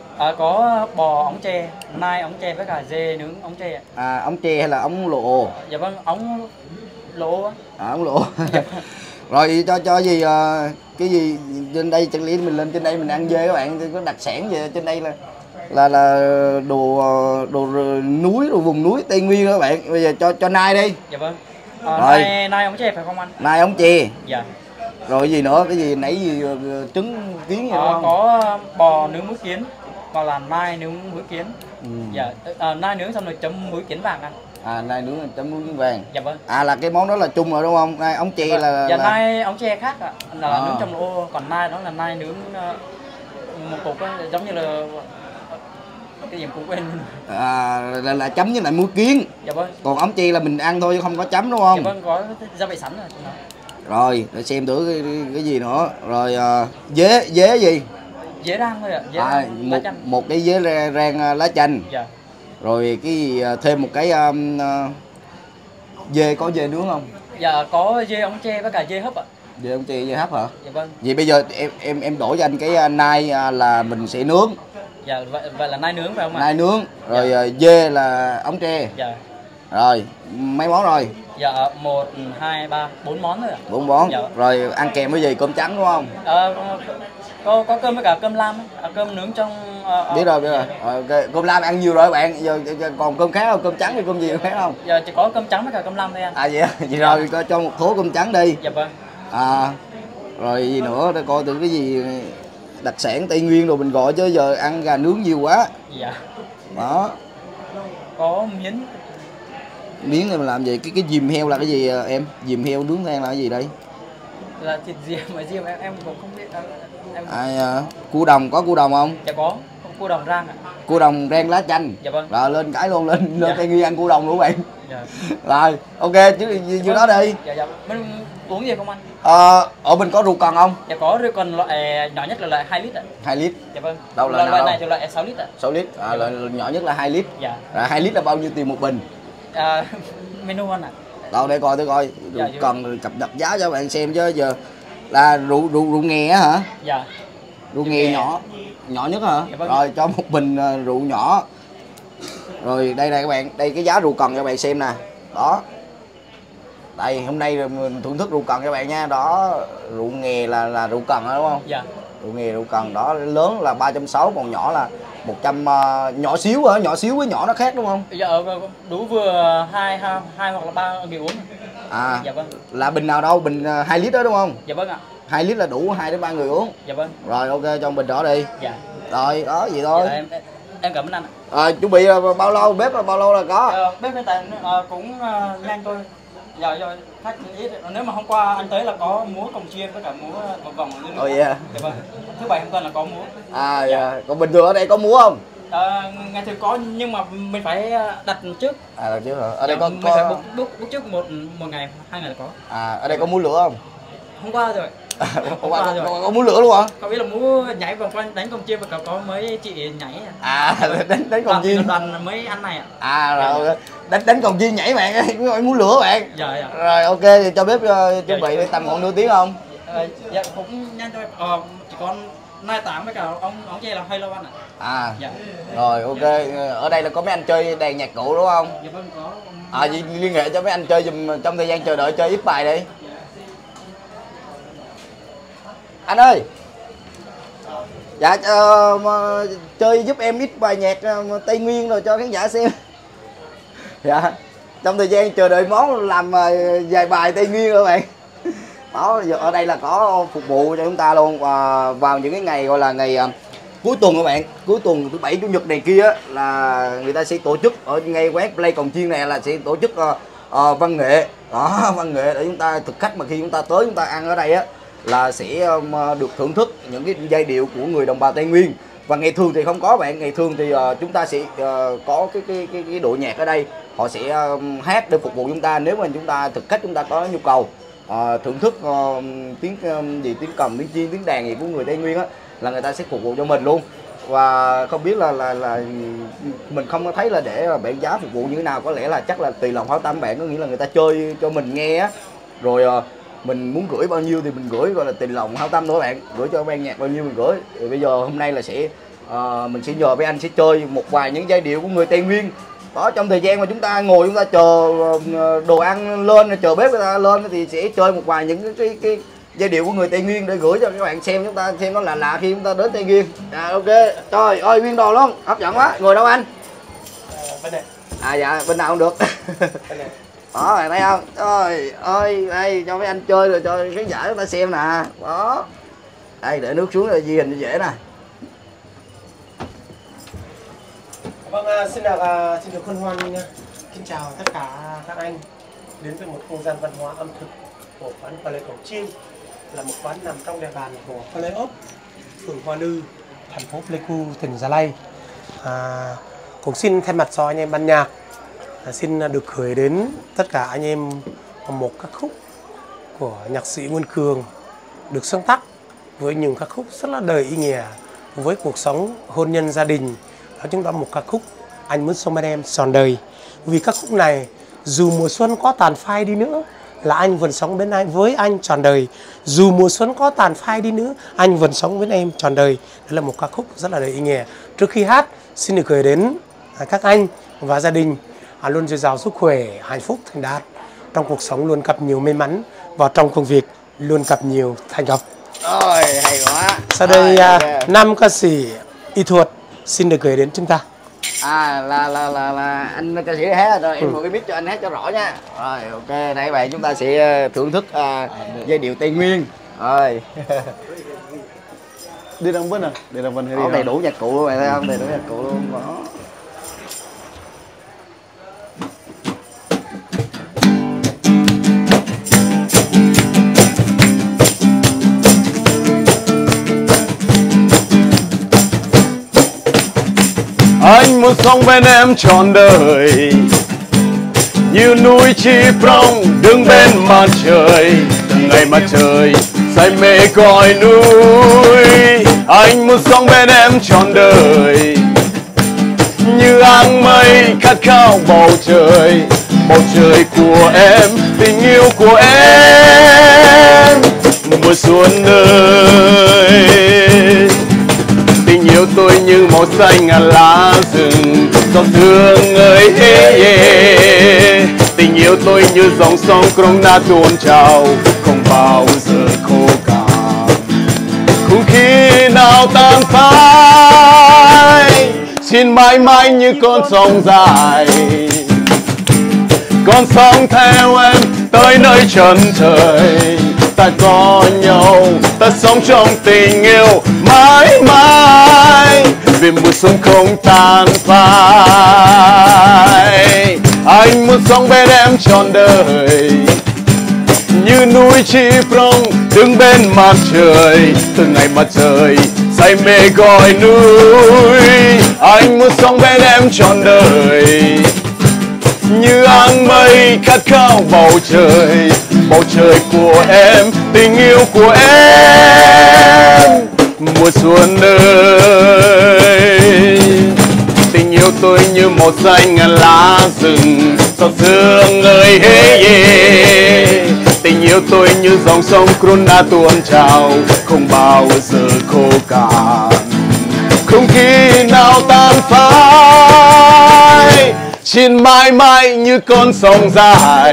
Speaker 3: Có bò ống tre, nai ống tre với cả dê nướng ống tre.
Speaker 2: Ống tre hay là ống lộ?
Speaker 3: Dạ vâng, ống lỗ á.
Speaker 2: Ống lộ. Rồi cho gì cái gì trên đây, chẳng lẽ mình lên trên đây mình ăn dê các bạn, có đặc sản gì trên đây là đồ núi, đồ vùng núi Tây Nguyên đó các bạn. Bây giờ cho nai đi.
Speaker 3: Dạ vâng.
Speaker 2: Rồi.
Speaker 3: Nai ống tre phải không anh?
Speaker 2: Nai ống tre.
Speaker 3: Dạ.
Speaker 2: Rồi gì nữa, cái gì nãy gì trứng kiến gì không?
Speaker 3: Có bò nướng muối kiến, hoặc là nai nướng muối kiến. Dạ, nai nướng xong rồi chấm muối kiến vàng anh.
Speaker 2: Nai nướng chấm muối kiến vàng.
Speaker 3: Dạ vâng.
Speaker 2: Là cái món đó là chung rồi đúng không? Nai ống tre là
Speaker 3: dạ nai ống tre khác ạ, là nướng trong lỗ, còn nai đó là nai nướng một cục á, giống như là cái gì cũng quên.
Speaker 2: Là chấm với lại muối kiến.
Speaker 3: Dạ vâng.
Speaker 2: Còn ống tre là mình ăn thôi chứ không có chấm đúng không?
Speaker 3: Dạ vâng, có gia vị sẵn rồi.
Speaker 2: Rồi để xem thử cái gì nữa. Rồi dế gì?
Speaker 3: Dế rang thôi ạ.
Speaker 2: Một cái dế rang lá chanh.
Speaker 3: Dạ.
Speaker 2: Rồi cái gì thêm một cái dê, có dê nướng không?
Speaker 3: Dạ có dê ống tre với cả dê hấp ạ.
Speaker 2: Dê ống tre, dê hấp hả?
Speaker 3: Dạ vâng.
Speaker 2: Vậy bây giờ em đổi cho anh cái nai là mình sẽ nướng.
Speaker 3: Dạ vậy là nai nướng phải không ạ?
Speaker 2: Nai nướng, rồi dê là ống tre.
Speaker 3: Dạ.
Speaker 2: Rồi mấy món rồi?
Speaker 3: Dạ 1, 2, 3, 4 món thôi ạ.
Speaker 2: 4 món.
Speaker 3: Dạ.
Speaker 2: Rồi ăn kèm với gì? Cơm trắng đúng không?
Speaker 3: Có cơm với cả cơm lam, cơm nướng trong
Speaker 2: biết rồi. Okay. Cơm lam ăn nhiều rồi các bạn. Giờ còn cơm khác không? Cơm trắng hay cơm gì khác không?
Speaker 3: Giờ chỉ có cơm trắng với cả cơm lam thôi anh.
Speaker 2: Vậy vậy rồi cho một thố cơm trắng đi.
Speaker 3: Dạ vâng.
Speaker 2: Rồi gì nữa, để coi từ cái gì đặc sản Tây Nguyên rồi mình gọi, chứ giờ ăn gà nướng nhiều quá.
Speaker 3: Dạ.
Speaker 2: Đó.
Speaker 3: Có
Speaker 2: Miếng này mình làm gì? Cái diềm heo là cái gì em? Diềm heo nướng than là cái gì đây?
Speaker 3: Là thịt diềm, mà diềm em cũng không biết.
Speaker 2: Cua đồng, có cua đồng không?
Speaker 3: Dạ có cua đồng rang ạ.
Speaker 2: Cua đồng rang lá chanh.
Speaker 3: Dạ vâng.
Speaker 2: Rồi lên cái luôn, lên Tây Nguyên ăn cua đồng luôn bạn.
Speaker 3: Dạ.
Speaker 2: Rồi ok, chứ nhiêu đó đi.
Speaker 3: Dạ. Mình uống gì không anh?
Speaker 2: Ở mình có rượu cần không?
Speaker 3: Dạ có, rượu cần loại nhỏ nhất là loại 2 lít ạ.
Speaker 2: 2 lít.
Speaker 3: Dạ vâng.
Speaker 2: Đâu là
Speaker 3: loại này thì loại 6 lít ạ.
Speaker 2: 6 lít. Loại nhỏ nhất là 2 lít.
Speaker 3: Dạ.
Speaker 2: Rồi 2 lít là bao nhiêu tiền một bình?
Speaker 3: Menu anh ạ.
Speaker 2: Đâu để coi rượu cần cập nhật giá cho bạn xem, chứ giờ là rượu nghè á hả?
Speaker 3: Dạ.
Speaker 2: Rượu nghè nhỏ nhất hả?
Speaker 3: Dạ vâng.
Speaker 2: Rồi cho một bình rượu nhỏ. Rồi đây này các bạn, đây cái giá rượu cần cho các bạn xem nè. Đó. Đây hôm nay mình thưởng thức rượu cần cho các bạn nha. Đó, rượu nghè là rượu cần đó, đúng không?
Speaker 3: Dạ.
Speaker 2: Rượu nghè rượu cần đó, lớn là 360, còn nhỏ là 100, nhỏ xíu hả? Nhỏ xíu với nhỏ nó khác đúng không?
Speaker 3: Dạ đủ vừa 2 hoặc là 3 người uống. Dạ vâng.
Speaker 2: Là bình nào đâu? Bình 2 lít đó đúng không?
Speaker 3: Dạ vâng ạ.
Speaker 2: 2 lít là đủ 2 đến 3 người uống.
Speaker 3: Dạ vâng.
Speaker 2: Rồi ok, cho bình đó đi.
Speaker 3: Dạ.
Speaker 2: Rồi đó vậy thôi.
Speaker 3: Dạ, em cảm ơn anh.
Speaker 2: Chuẩn bị bao lâu, bếp là bao lâu là có?
Speaker 3: Bếp hiện tại cũng nhanh thôi. Giờ khách ít, nếu mà hôm qua anh tới là có múa cồng chiên với cả múa vòng vòng như
Speaker 2: Dạ yeah.
Speaker 3: Dạ vâng. Thứ bảy hôm tuần là có múa.
Speaker 2: Dạ. Còn bình thường ở đây có múa không?
Speaker 3: Ngày thường có, nhưng mà mình phải đặt trước.
Speaker 2: Đặt trước hả? Ở đây
Speaker 3: mình phải book trước một ngày, 2 ngày là có.
Speaker 2: Ở đây có múa lửa không?
Speaker 3: Hôm qua rồi.
Speaker 2: Hôm qua có múa lửa luôn hả?
Speaker 3: Có biết là múa nhảy vòng quanh đánh cồng chiên và có mấy chị nhảy.
Speaker 2: Đánh cồng chiên.
Speaker 3: Đoàn mấy anh này ạ.
Speaker 2: Rồi đánh cồng chiên nhảy bạn, múa lửa bạn.
Speaker 3: Dạ.
Speaker 2: Rồi ok, thì cho bếp chuẩn bị tầm khoảng nửa tiếng không?
Speaker 3: Dạ cũng nhanh thôi. Chỉ còn nai tạm với cả ông chơi là hơi lâu anh ạ. Dạ.
Speaker 2: Rồi ok, ở đây là có mấy anh chơi đàn nhạc cụ đúng không?
Speaker 3: Dạ vâng có.
Speaker 2: Liên hệ cho mấy anh chơi dùm trong thời gian chờ đợi, chơi ít bài đi. Anh ơi. Dạ chơi giúp em ít bài nhạc Tây Nguyên rồi cho khán giả xem. Dạ. Trong thời gian chờ đợi món làm vài bài Tây Nguyên rồi các bạn. Đó, giờ ở đây là có phục vụ cho chúng ta luôn. Vào những cái ngày gọi là ngày cuối tuần các bạn, cuối tuần thứ bảy chủ nhật này kia là người ta sẽ tổ chức ở ngay quán Play Cồng Chiên này là sẽ tổ chức văn nghệ. Đó, văn nghệ để chúng ta thực khách mà khi chúng ta tới chúng ta ăn ở đây á là sẽ được thưởng thức những cái giai điệu của người đồng bào Tây Nguyên. Và ngày thường thì không có bạn, ngày thường thì chúng ta sẽ có cái đội nhạc ở đây, họ sẽ hát để phục vụ chúng ta nếu mà chúng ta thực khách chúng ta có nhu cầu thưởng thức tiếng tiếng cầm, tiếng chiên, tiếng đàn gì của người Tây Nguyên á là người ta sẽ phục vụ cho mình luôn. Và không biết là mình không có thấy là để bạn giá phục vụ như thế nào, có lẽ là chắc là tùy lòng hảo tâm bạn, có nghĩa là người ta chơi cho mình nghe á, rồi mình muốn gửi bao nhiêu thì mình gửi, gọi là tùy lòng hảo tâm thôi bạn, gửi cho ban nhạc bao nhiêu mình gửi. Thì bây giờ hôm nay là sẽ mình sẽ nhờ với anh sẽ chơi một vài những giai điệu của người Tây Nguyên. Đó, trong thời gian mà chúng ta ngồi chúng ta chờ đồ ăn lên, chờ bếp người ta lên thì sẽ chơi một vài những cái giai điệu của người Tây Nguyên để gửi cho các bạn xem, chúng ta xem nó là lạ khi chúng ta đến Tây Nguyên. Ok, trời ơi nguyên đồ luôn, hấp dẫn quá. Ngồi đâu anh?
Speaker 1: Bên này.
Speaker 2: Dạ, bên nào cũng được.
Speaker 1: Bên này.
Speaker 2: Đó, bạn thấy không? Trời ơi, đây cho mấy anh chơi rồi cho khán giả chúng ta xem nè. Đó. Đây, để nước xuống là ghi hình dễ nè.
Speaker 1: Vâng, xin được hân hoan kính chào tất cả các anh đến với một không gian văn hóa ẩm thực của quán Pha Lê Cổng Chiêng, là một quán nằm trong địa bàn của Pha Lê Ốc, phường Hoa Lư, thành phố Pleiku, tỉnh Gia Lai. Cũng xin thay mặt cho anh em ban nhạc xin được gửi đến tất cả anh em một ca khúc của nhạc sĩ Nguyên Cường được sáng tác với những ca khúc rất là đầy ý nghĩa với cuộc sống hôn nhân gia đình. Đó chúng ta một ca khúc Anh Muốn Sống Bên Em Trọn Đời. Vì ca khúc này dù mùa xuân có tàn phai đi nữa là anh vẫn sống bên với anh trọn đời. Dù mùa xuân có tàn phai đi nữa anh vẫn sống với em trọn đời. Đó là một ca khúc rất là đầy ý nghĩa. Trước khi hát xin được gửi đến các anh và gia đình luôn dồi dào sức khỏe, hạnh phúc, thành đạt, trong cuộc sống luôn gặp nhiều may mắn và trong công việc luôn gặp nhiều thành công.
Speaker 2: Ôi hay quá.
Speaker 1: Sau đây nam ca sĩ Y Thuật xin được gửi đến chúng ta.
Speaker 2: Là anh ca sĩ hát rồi, em một cái mic cho anh hát cho rõ nha. Rồi ok, đây bạn chúng ta sẽ thưởng thức giai điệu Tây Nguyên. Rồi.
Speaker 1: Đi Đăng Vân à? Đi Đăng Vân hay đi
Speaker 2: Có đầy đủ nhạc cụ luôn, bạn thấy không? Đầy đủ nhạc cụ luôn. Đó.
Speaker 4: Anh muốn sống bên em trọn đời, như núi Chi Prong đứng bên mặt trời, từng ngày mặt trời say mê gọi núi. Anh muốn sống bên em trọn đời, như áng mây khát khao bầu trời của em, tình yêu của em. Mùa xuân ơi, tình yêu tôi như màu xanh lá rừng, giọt sương ơi tình yêu tôi như dòng sông Krona tuôn trào, không bao giờ khô cạn, không khi nào tan phai. Xin mãi mãi như con sông dài, con sông theo em tới nơi chân trời. Ta có nhau, ta sống trong tình yêu mãi mãi, vì mùa xuân không tan phai. Anh muốn sống bên em trọn đời, như núi Chi Prong đứng bên mặt trời, từng ngày mặt trời say mê gọi núi. Anh muốn sống bên em trọn đời, như áng mây khát khao bầu trời của em, tình yêu của em. Mùa xuân ơi, tình yêu tôi như màu xanh lá rừng, giọt sương ơi tình yêu tôi như dòng sông Krona tuôn trào, không bao giờ khô cạn, không khi nào tan phai. Xin mãi mãi như con sông dài,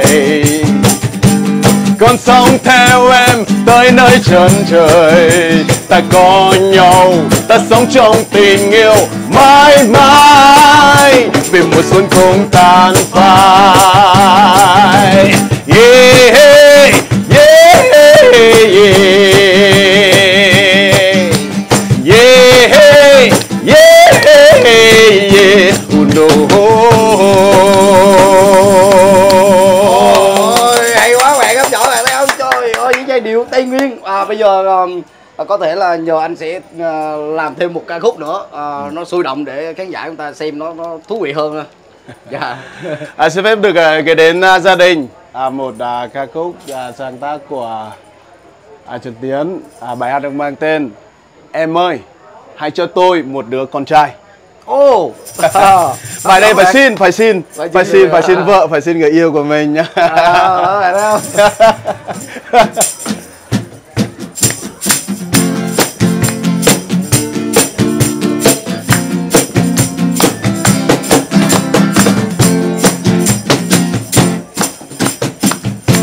Speaker 4: con sông theo em tới nơi chân trời. Ta có nhau, ta sống trong tình yêu mãi mãi, vì mùa xuân không tan phai. Yeah, yeah, yeah. Yeah, yeah, yeah. No.
Speaker 2: Hay quá bạn, hấp dẫn bạn thấy không? Trời ơi, những giai điệu Tây Nguyên. Bây giờ có thể là nhờ anh sẽ làm thêm một ca khúc nữa, nó sôi động để khán giả chúng ta xem nó thú vị hơn. Dạ.
Speaker 4: Xin phép được gửi đến gia đình một ca khúc sáng tác của Trần Tiến. Bài hát được mang tên Em ơi, hãy cho tôi một đứa con trai. Bài đây phải xin vợ, phải xin người yêu của mình nhá.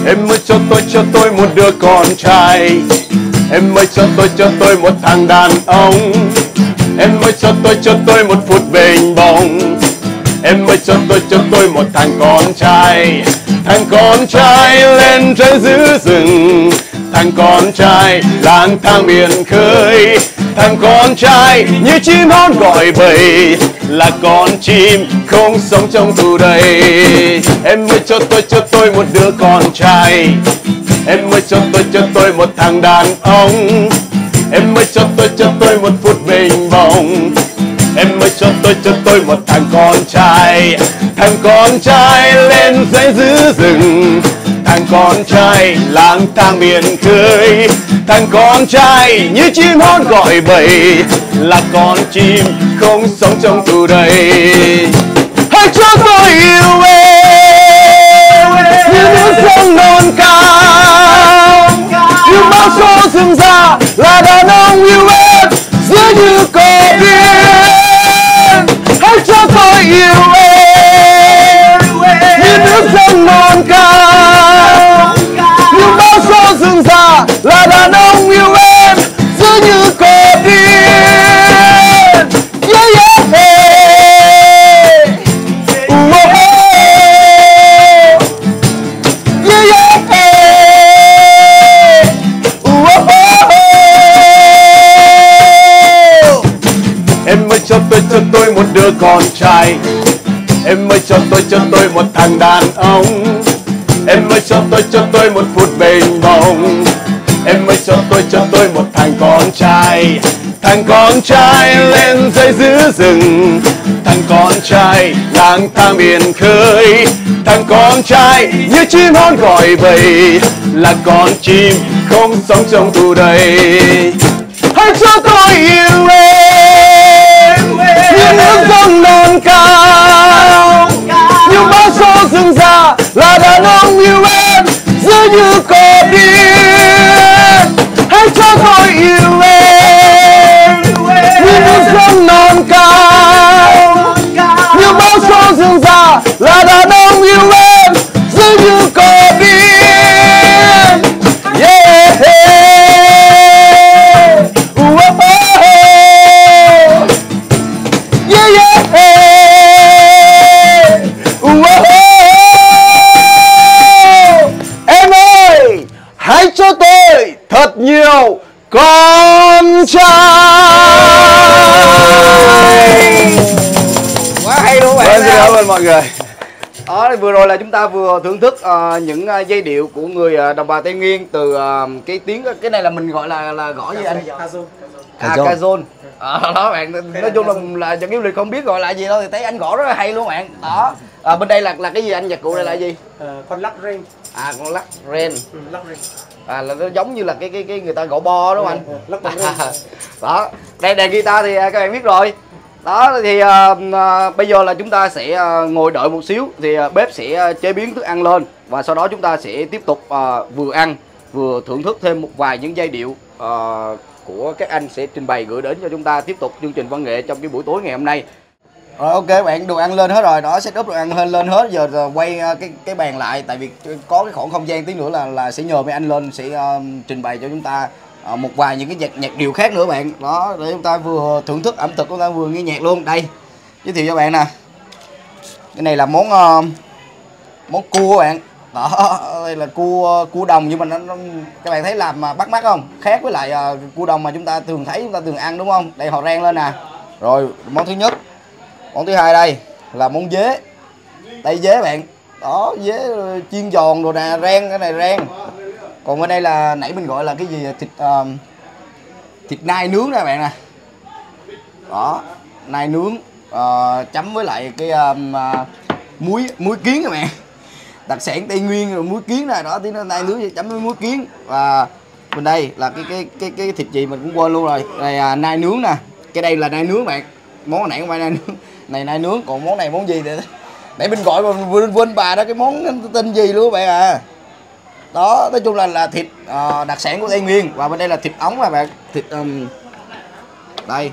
Speaker 4: Em mới cho tôi một đứa con trai. Em mới cho tôi một thằng đàn ông. Em mới cho tôi một phút bình bồng. Em mới cho tôi một thằng con trai. Thằng con trai lên trên giữ rừng. Thằng con trai lang thang biển khơi. Thằng con trai như chim hót gọi bầy, là con chim không sống trong tù đầy. Em mới cho tôi một đứa con trai. Em mới cho tôi một thằng đàn ông. Em mới cho tôi một phút bình bồng. Em mới cho tôi một thằng con trai. Thằng con trai lên dãy giữ rừng. Thằng con trai lang thang biển khơi. Thằng con trai như chim hót gọi bầy, là con chim không sống trong tù đầy. Hãy cho tôi yêu em như nước sông non cao, như bao số rừng già, là đàn ông yêu em giữa như cỏ biên. Hãy cho tôi yêu em như nước sông non cao, như bao số rừng già, là đàn ông yêu em giữa như cỏ biên. Yeah, yeah, hey. Oh, oh. Yeah, yeah, hey. Oh, oh. Em mới cho tôi một đứa con trai. Em mới cho tôi một thằng đàn ông. Em mới cho tôi một phút bình bồng. Em mới cho tôi một thằng con trai. Thằng con trai lên dãy giữ rừng. Thằng con trai lang thang biển khơi. Thằng con trai như chim hót gọi bầy, là con chim không sống trong tù đầy. Hãy cho tôi yêu em như nước sông non cao, như bao số rừng già, là đàn ông yêu em giữa như cỏ biên. Hãy cho tôi yêu em như nước sông non cao, như bao số rừng già, là đàn ông yêu em giữa như cỏ biên. Yeah, hey. Oh, oh, oh. Yeah, yeah, hey. Oh, oh, oh. Em ơi, hãy cho tôi thật nhiều con trai.
Speaker 2: Quá hay luôn bạn.
Speaker 4: Xin cảm ơn mọi người.
Speaker 2: Đó, vừa rồi là chúng ta vừa thưởng thức những giai điệu của người đồng bào Tây Nguyên từ cái tiếng, cái này là mình gọi là gõ gì anh? Kazon. Đó bạn, nói chung là cho Kiều Lịch không biết gọi là gì đâu, thì thấy anh gõ rất là hay luôn bạn. Đó. Bên đây là cái gì anh, nhạc cụ này là gì?
Speaker 1: Con lắc ren.
Speaker 2: Con lắc ren.
Speaker 1: Lắc ren.
Speaker 2: Là nó giống như là cái người ta gõ bo đúng không anh?
Speaker 1: Lắc bằng ren.
Speaker 2: Đó. Đây đàn guitar thì các bạn biết rồi. Đó thì bây giờ là chúng ta sẽ ngồi đợi một xíu, thì bếp sẽ chế biến thức ăn lên, và sau đó chúng ta sẽ tiếp tục vừa ăn vừa thưởng thức thêm một vài những giai điệu của các anh sẽ trình bày gửi đến cho chúng ta tiếp tục chương trình văn nghệ trong cái buổi tối ngày hôm nay. Rồi ok bạn, đồ ăn lên hết rồi, đó setup đồ ăn lên hết, giờ quay cái bàn lại, tại vì có cái khoảng không gian tí nữa là sẽ nhờ mấy anh lên sẽ trình bày cho chúng ta một vài những cái nhạc điệu khác nữa bạn. Đó, để chúng ta vừa thưởng thức ẩm thực, chúng ta vừa nghe nhạc luôn. Đây, giới thiệu cho bạn nè, cái này là món cua bạn. Đó, đây là cua đồng, nhưng mà nó các bạn thấy làm bắt mắt không, khác với lại cua đồng mà chúng ta thường thấy, chúng ta thường ăn đúng không. Đây họ rang lên nè. Rồi món thứ nhất. Món thứ hai đây là món dế. Đây dế bạn. Đó, dế chiên giòn rồi nè, rang, cái này rang. Còn bên đây là nãy mình gọi là cái gì, thịt nai nướng nè bạn nè. Đó, nai nướng chấm với lại cái muối kiến các bạn. Đặc sản Tây Nguyên rồi, muối kiến này đó, tí nó nai nướng chấm với muối kiến. Và bên đây là cái thịt gì mình cũng quên luôn rồi. Này nai nướng nè. Cái đây là nai nướng bạn. Món này không phải nai nướng. Này nai nướng, còn món này món gì thì nãy mình gọi mà quên bà đó, cái món tên gì luôn bạn à. Đó, nói chung là thịt đặc sản của Tây Nguyên. Và bên đây là thịt ống các bạn. Thịt đây,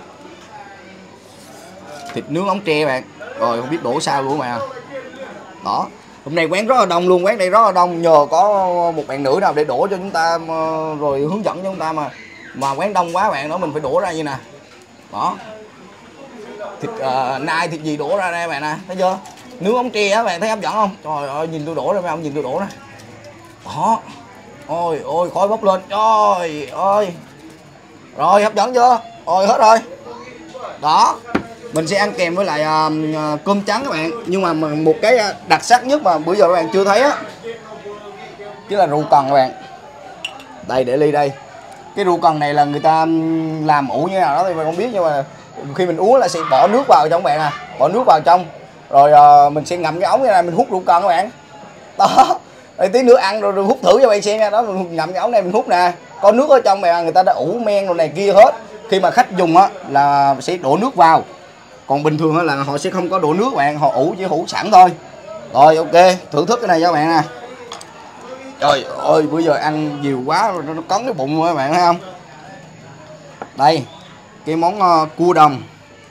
Speaker 2: thịt nướng ống tre bạn. Rồi không biết đổ sao luôn mà. Đó, Hôm nay quán rất là đông luôn, quán đây rất là đông, nhờ có một bạn nữ nào để đổ cho chúng ta rồi hướng dẫn cho chúng ta mà quán đông quá bạn đó, mình phải đổ ra như nè. Đó. Thịt nai thịt gì đổ ra đây bạn nè, thấy chưa? Nướng ống tre á bạn, thấy hấp dẫn không? Trời ơi, nhìn tôi đổ ra mấy ông, nhìn tôi đổ nè. Đó. Ôi ôi khói bốc lên. Trời ơi. Rồi hấp dẫn chưa? Rồi hết rồi. Đó. Mình sẽ ăn kèm với lại cơm trắng các bạn. Nhưng mà một cái đặc sắc nhất mà bữa giờ các bạn chưa thấy á, chứ là rượu cần các bạn. Đây để ly đây. Cái rượu cần này là người ta làm ủ như thế nào đó thì mình không biết, nhưng mà khi mình uống là sẽ bỏ nước vào trong bạn nè, bỏ nước vào trong rồi mình sẽ ngậm cái ống này, mình hút rượu cần các bạn. Đó. Rồi tí nữa ăn rồi hút thử cho bạn xem nha. Đó, mình ngậm cái ống này mình hút nè, có nước ở trong bạn, người ta đã ủ men rồi này kia hết. Khi mà khách dùng á là sẽ đổ nước vào, còn bình thường là họ sẽ không có đổ nước bạn, họ ủ chỉ ủ sẵn thôi. Rồi ok, thưởng thức cái này cho các bạn nè. Trời ơi, bữa giờ ăn nhiều quá rồi nó cấn cái bụng các bạn thấy không? Đây, cái món cua đồng.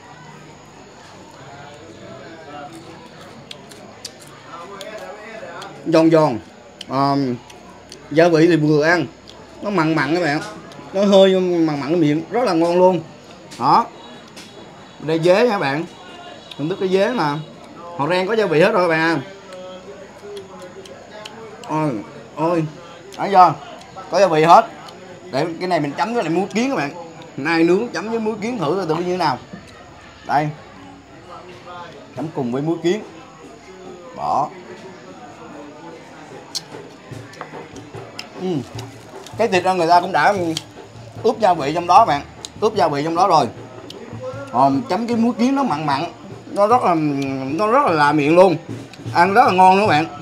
Speaker 2: Giòn giòn. Gia vị thì vừa ăn, nó mặn mặn các bạn, nó hơi mặn mặn miệng, rất là ngon luôn. Đó. Đây dế nha các bạn, thưởng thức cái dế nè, họ rang có gia vị hết rồi các bạn. Ôi ôi, thấy chưa, có gia vị hết. Để cái này mình chấm với lại muối kiến các bạn, nay nướng chấm với muối kiến thử tự như thế nào. Đây, chấm cùng với muối kiến. Bỏ. Cái thịt người ta cũng đã ướp gia vị trong đó bạn, ướp gia vị trong đó rồi. Chấm cái muối kiến nó mặn mặn, nó rất là lạ miệng luôn, ăn rất là ngon nữa bạn.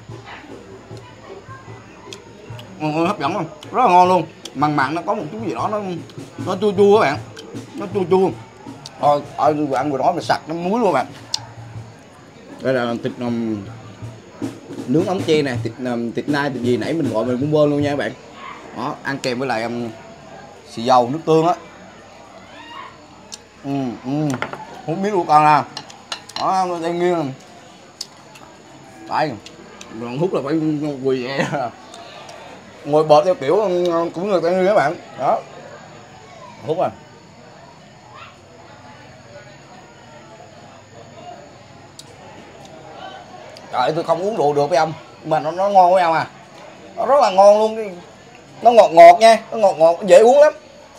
Speaker 2: Hấp dẫn không, rất là ngon luôn, mặn mặn, nó có một chút gì đó nó chua chua các bạn, nó chua chua. Thôi ăn vừa đó mà sặc nó muối luôn bạn. Đây là thịt nướng ống tre này, thịt nai thịt gì nãy mình gọi mình cũng quên luôn nha các bạn. Đó, ăn kèm với lại xì dầu nước tương á. Hút miếng luôn con nè. Đó, đây nghiêng. Đấy, còn hút là phải quỳ vậy. Ngồi bệt theo kiểu của người Tây Nguyên các bạn. Đó. Hút à. Trời, tôi không uống rượu được với ông, mà nó ngon với ông à. Nó rất là ngon luôn. Nó ngọt ngọt nha, nó ngọt ngọt, dễ uống lắm.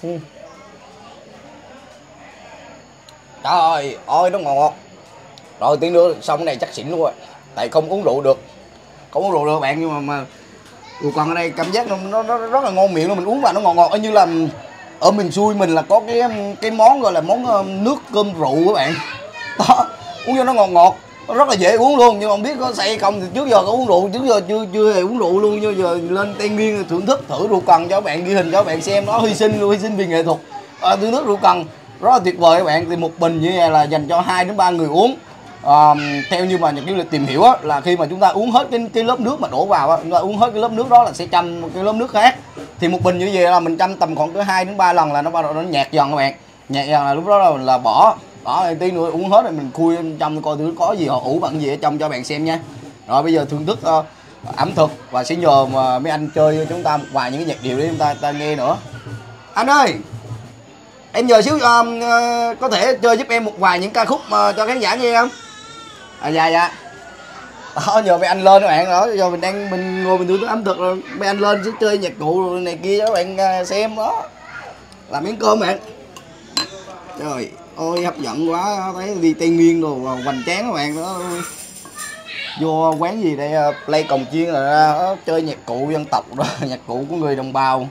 Speaker 2: Trời ơi, nó ngọt ngọt. Rồi tí nữa xong cái này chắc xỉn luôn rồi. Tại không uống rượu được. Không uống rượu được bạn, nhưng mà rượu còn ở đây cảm giác nó rất là ngon miệng luôn, mình uống vào nó ngọt ngọt, như là ở miền xuôi mình là có cái món gọi là món nước cơm rượu các bạn. Đó, uống vô nó ngọt ngọt, nó rất là dễ uống luôn, nhưng mà không biết có say không thì trước giờ có uống rượu, trước giờ chưa hề uống rượu luôn, nhưng giờ lên Tây Nguyên thưởng thức thử rượu cần cho các bạn, ghi hình cho các bạn xem, nó hy sinh vì nghệ thuật. Thưởng thức rượu cần rất là tuyệt vời các bạn. Thì một bình như vậy là dành cho 2 đến 3 người uống. Theo như mà những cái lịch tìm hiểu á, là khi mà chúng ta uống hết cái lớp nước mà đổ vào á, chúng ta uống hết cái lớp nước đó là sẽ chăm cái lớp nước khác. Thì một bình như vậy là mình chăm tầm khoảng tới 2 đến 3 lần là nó bắt đầu nó nhạt dần các bạn, nhạt dần là lúc đó là bỏ. Đó, tí nữa uống hết rồi mình khui trong coi thử có gì họ ủ bằng gì ở trong cho bạn xem nha. Rồi bây giờ thưởng thức ẩm thực và sẽ nhờ mà mấy anh chơi cho chúng ta một vài những cái nhạc điệu để chúng ta nghe nữa. Anh ơi, em nhờ xíu có thể chơi giúp em một vài những ca khúc cho khán giả nghe không? Dạ. Đó, nhờ mấy anh lên các bạn. Đó, giờ mình ngồi mình thưởng thức ẩm thực rồi mấy anh lên sẽ chơi nhạc cụ rồi này kia cho các bạn xem đó. Làm miếng cơm bạn. Trời ơi hấp dẫn quá, thấy đi Tây Nguyên đồ hoành tráng các bạn. Đó, vô quán gì đây play cồng chiên rồi ra chơi nhạc cụ dân tộc đó, nhạc cụ của người đồng bào.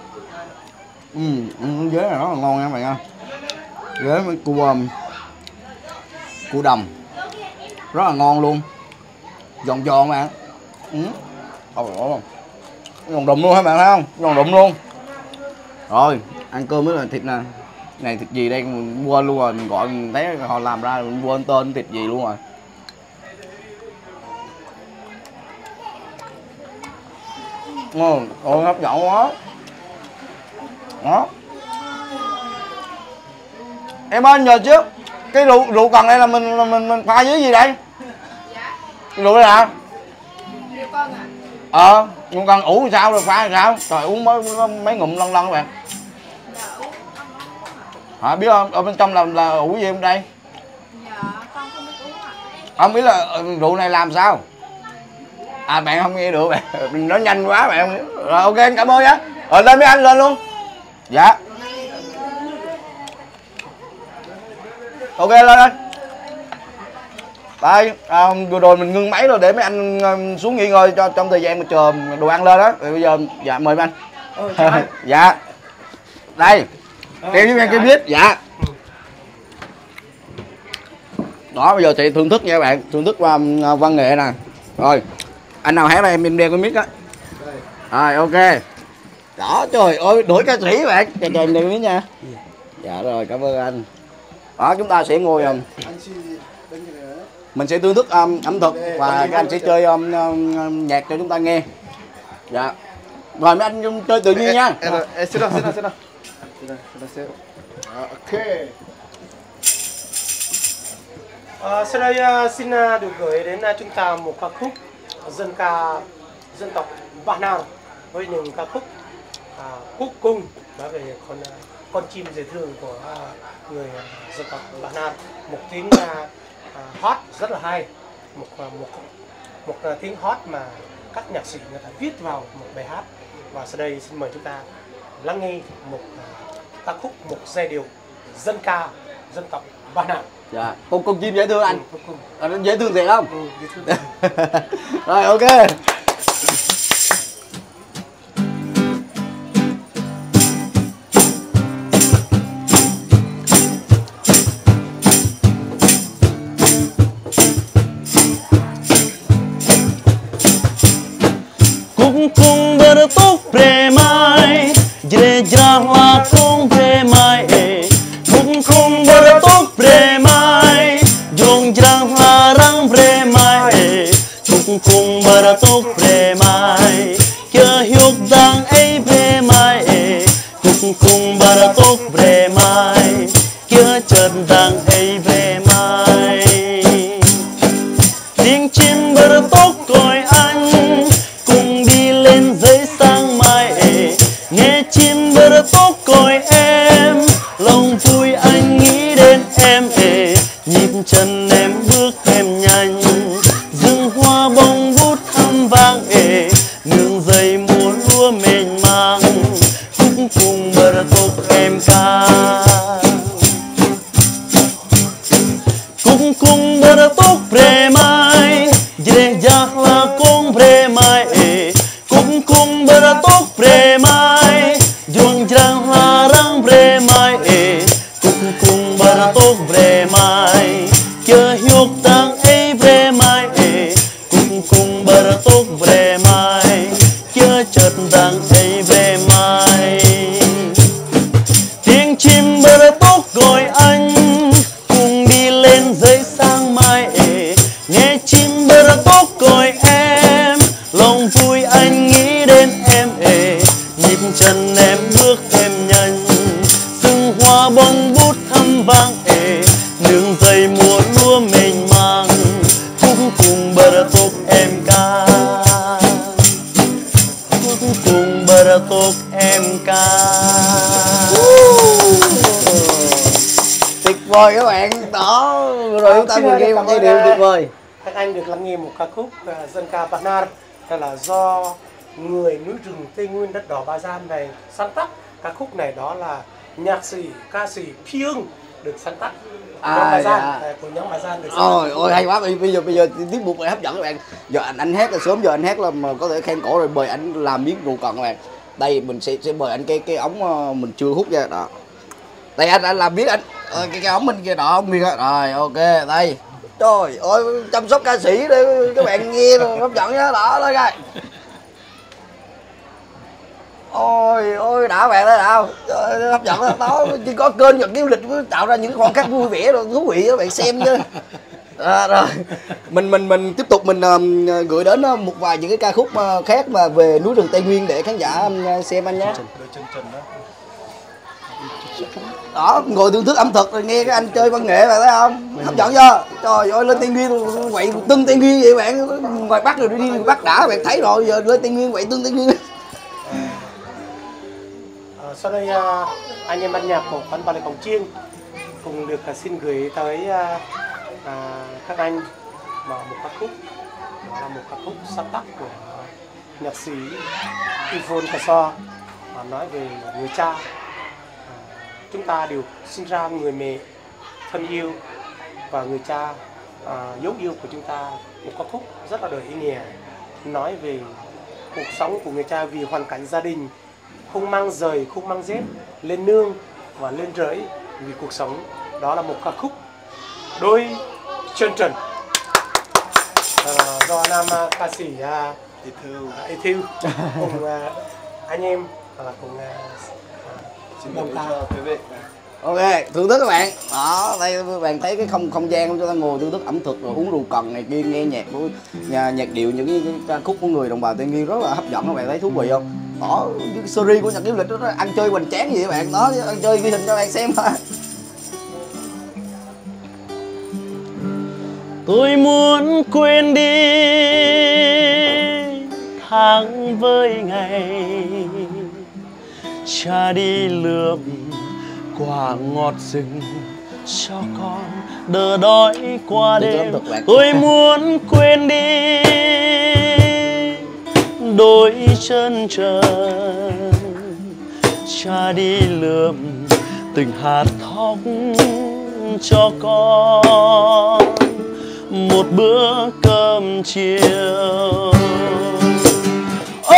Speaker 2: Dế này rất là ngon nha các bạn ơi. Dế với cua đồng rất là ngon luôn, giòn giòn bạn. Giòn đụng luôn các bạn thấy không, giòn đụng luôn. Rồi ăn cơm với là thịt nè, này thịt gì đây mình quên luôn rồi, mình gọi mình thấy họ làm ra mình quên tên thịt gì luôn rồi. Ngon, ôi hấp dẫn quá. Đó. Em ơi nhờ chứ cái rượu cần đây là mình pha với gì đây? Rượu đây hả? Con cần ủ sao rồi pha sao? Trời, uống mấy ngụm lon các bạn. Hả, biết không? Ở bên trong là ủ gì không đây?
Speaker 5: Dạ, con không biết uống ạ.
Speaker 2: Không biết là rượu này làm sao? À, bạn không nghe được bạn. Nó nhanh quá bạn không hiểu. Rồi ok, cảm ơn nhé. Lên mấy anh lên luôn. Dạ. Ok, lên lên. Đây, vừa rồi mình ngưng máy rồi để mấy anh xuống nghỉ ngơi cho trong thời gian mà chờ đồ ăn lên đó. Rồi bây giờ dạ mời mấy anh. Dạ. Đây. Kêu với em cái biết. Dạ. Đó, bây giờ thì thưởng thức nha các bạn, thưởng thức qua văn nghệ nè. Rồi, anh nào hát đây em đeo cái mic á. Rồi ok. Đó, trời ơi, đổi ca sĩ bạn. Chờ đeo cái mic nha. Dạ rồi, cảm ơn anh. Đó, chúng ta sẽ ngồi mình sẽ thưởng thức ẩm thực và các anh sẽ chơi nhạc cho chúng ta nghe. Dạ. Rồi mấy anh chơi tự nhiên nha.
Speaker 1: Sit down. Ok. Sau đây xin được gửi đến chúng ta một ca khúc dân ca dân tộc Ba Nang với những ca khúc khúc cung nói về con chim dễ thương của người dân tộc Ba Nang, một tiếng hot rất là hay, một tiếng hot mà các nhạc sĩ người ta viết vào một bài hát. Và sau đây xin mời chúng ta lắng nghe một ca khúc, một giai điệu dân ca dân tộc Ba Nang.
Speaker 2: Dạ, con chim dễ thương anh. Nó dễ thương thiệt không?
Speaker 1: Dễ thương.
Speaker 2: Rồi ok.
Speaker 4: Kung bertuk premai, jrejrahlah kung premai. Kung bertuk premai, jongjrahlah rang premai. Kung bertuk premai, kehyuk dang ei premai. Kung bertuk premai, kechert dang ei premai. Tiếng chim bertuk gọi anh cùng đi lên dưới sáng mai. Nghe chim bertuk gọi em, lòng vui anh nghĩ đến em. Nhịp chân em bước thêm nhanh, rừng hoa bông vút thăm vang. Nương dây múa lúa mênh mang, khúc cùng bertuk em ca. Kung bertuk premai, jrejrahlah kung premai. Kung bertuk premai, jongjrahlah rang premai. Kung bertuk premai, kehyuk dang ei premai. Kung bertuk premai, kechert dang ei premai. Tiếng chim bertuk gọi anh cùng đi lên dưới sáng mai. Nghe chim bertuk gọi em, lòng vui anh nghĩ đến em. Nhịp chân em bước thêm nhanh, rừng hoa bông vút thăm vang. Nương dây múa lúa mênh mang, khúc cùng bertuk em ca. Khúc cùng bertuk em ca.
Speaker 2: Tuyệt vời các bạn. Đó, rồi chúng ta vừa nghe một giai điệu tuyệt vời.
Speaker 1: Các anh được lắng nghe một ca khúc dân ca Ba Nang, đây là do người núi rừng Tây Nguyên đất đỏ Ba Gian này sáng tác. Ca khúc này đó là nhạc sĩ, ca sĩ Phiêng được sáng tác. Nhóm Ba Gian, của nhóm Ba Gian được sáng tác.
Speaker 2: Ôi hay quá. Bây giờ tiết mục này hấp dẫn các bạn. Giờ anh hát là sớm, giờ anh hát là mà có thể khen cổ rồi, mời anh làm miếng rượu cần các bạn. Đây mình sẽ mời anh cái ống mình chưa hút ra đó. Đây anh làm biết anh cái ống bên kia đó, không biết á. Rồi ok, đây. Trời ơi, chăm sóc ca sĩ để các bạn nghe rồi hấp dẫn nhá. Đó lên coi. Ôi đã bạn đấy nào. Trời, hấp dẫn đó. Chỉ có kênh Nhật Ký Du Lịch mới tạo ra những khoảnh khắc vui vẻ rồi thú vị các bạn xem chứ. Rồi mình tiếp tục mình gửi đến một vài những cái ca khúc khác mà về núi rừng Tây Nguyên để khán giả xem anh nhé. Đó, ngồi thưởng thức ẩm thực rồi nghe cái anh chơi văn nghệ bạn thấy không? Hấp dẫn chưa? Trời ơi, lên Tây Nguyên quậy tưng Tây Nguyên vậy bạn. Ngoài Bắc rồi đi ngoài Bắc đã bạn thấy rồi, giờ lên Tây Nguyên quậy tưng Tây Nguyên.
Speaker 1: Sau đây anh em ban nhạc của Quán Bà Lê Cổng Chiêng cùng được xin gửi tới các anh một ca khúc, đó là một ca khúc sáng tác của nhạc sĩ Yvonne Cà So, nói về người cha. Chúng ta đều sinh ra người mẹ thân yêu và người cha dấu yêu của chúng ta. Một ca khúc rất là đầy ý nghĩa, nói về cuộc sống của người cha vì hoàn cảnh gia đình, không mang giày, không mang dép, lên nương và lên rẫy vì cuộc sống. Đó là một ca khúc Đôi chân trần do nam ca sĩ Ethiu cùng anh em cùng đồng ca.
Speaker 2: Ok, thưởng thức các bạn. Đó, đây các bạn thấy cái không gian của chúng ta ngồi thưởng thức ẩm thực rồi uống rượu cần này kia, nghe nhạc của nhạc điệu những cái ca khúc của người đồng bào Tây Nguyên rất là hấp dẫn. Các bạn thấy thú vị không? Đó, cái series của nhạc du lịch đó, ăn chơi hoành tráng gì các bạn. Đó, ăn chơi ghi hình cho bạn xem thôi.
Speaker 4: Tôi muốn quên đi tháng với ngày, cha đi lượm quả ngọt rừng cho con đỡ đói qua đêm. Tôi muốn quên đi đôi chân trần, cha đi lượm từng hạt thóc cho con một bữa cơm chiều. Ôi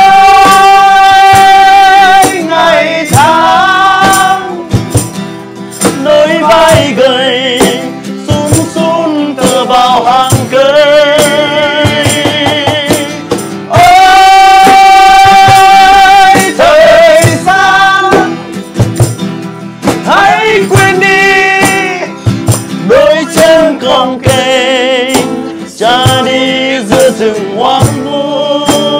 Speaker 4: ngày tháng đôi vai gầy sun sun tựa vào hàng cây. Ôi thời gian hãy quên đi đôi chân cong kềnh, cha đi giữa rừng hoang vu.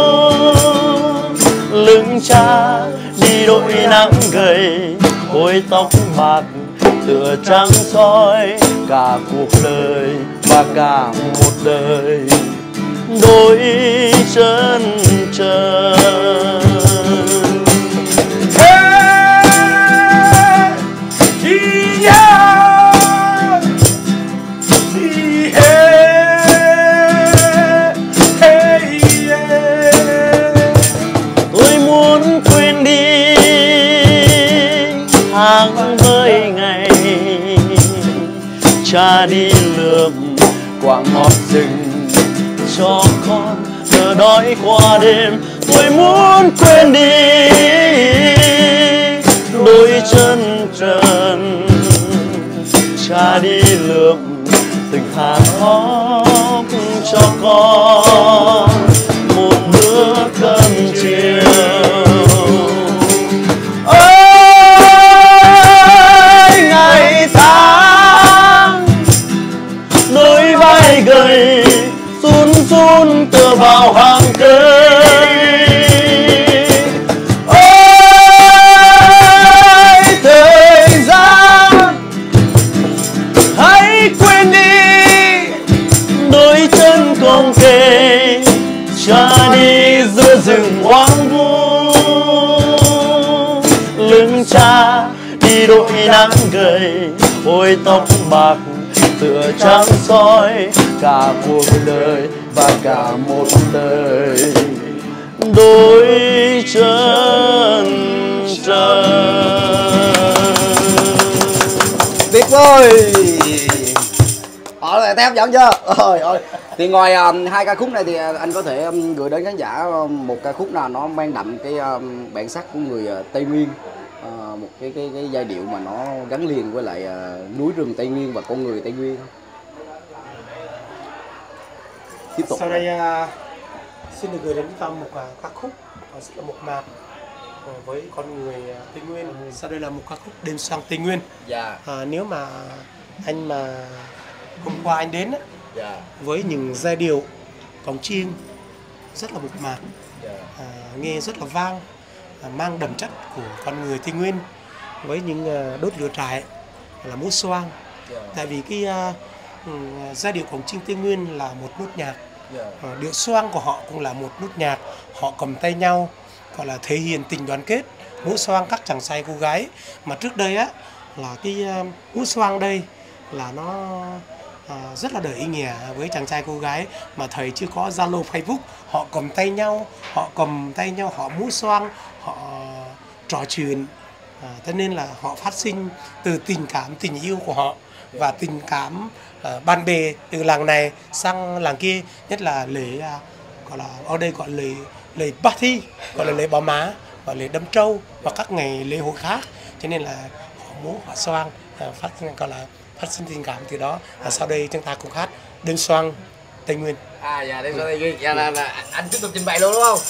Speaker 4: Lưng cha đi đội nắng gầy, khối tóc bạc tựa trắng soi cả cuộc đời và cả một đời. Đôi chân trần với ngày, cha đi lượm quả ngọt rừng cho con đỡ đói qua đêm. Tôi muốn quên đi đôi chân trần, cha đi lượm từng hạt thóc cho con một bữa cơm chiều. Ngày tháng đôi vai gầy sun sun tựa vào hàng cây. Ôi thời gian hãy quên đi đôi chân cong kềnh, cha đi giữa rừng hoang vu. Lưng cha đi đội nắng gầy, ôi tóc bạc tựa trắng soi cả cuộc đời và cả một đời. Đôi chân trần.
Speaker 2: Tuyệt vời. Thấy hấp dẫn chưa? Ôi ơi. Thì ngoài hai ca khúc này thì anh có thể gửi đến khán giả một ca khúc nào nó mang đậm cái bản sắc của người Tây Nguyên, một cái giai điệu mà nó gắn liền với lại núi rừng Tây Nguyên và con người Tây Nguyên. Tiếp tục.
Speaker 1: Sau đây xin được gửi đến chúng ta một ca khúc rất là mộc mạc với con người Tây Nguyên. Sau đây là một ca khúc Đêm Sang Tây Nguyên. Nếu mà anh mà hôm qua anh đến với những giai điệu cổng chiêng rất là mộc mạc, nghe rất là vang, mang đậm chất của con người Tây Nguyên, với những đốt lửa trại là múa xoang. Tại vì cái giai điệu cổng chiêng Tây Nguyên là một nốt nhạc, điệu xoang của họ cũng là một nốt nhạc. Họ cầm tay nhau gọi là thể hiện tình đoàn kết, múa xoang các chàng trai cô gái. Mà trước đây á là cái múa xoang đây là nó rất là đầy ý nghĩa với chàng trai cô gái. Mà thời chưa có Zalo Facebook, họ cầm tay nhau, họ múa xoang, họ trò chuyện. Thế nên là họ phát sinh từ tình cảm, tình yêu của họ và tình cảm bạn bè từ làng này sang làng kia, nhất là lễ gọi là ở đây gọi lễ party, gọi là lễ bỏ má và lễ đâm trâu và các ngày lễ hội khác. Cho nên là họ múa, họ xoang, phát sinh tình cảm từ đó. Sau đây chúng ta cùng hát đơn xoang Tây Nguyên.
Speaker 2: Dạ đơn xoang Tây Nguyên. Dạ là anh tiếp tục trình bày luôn đúng không?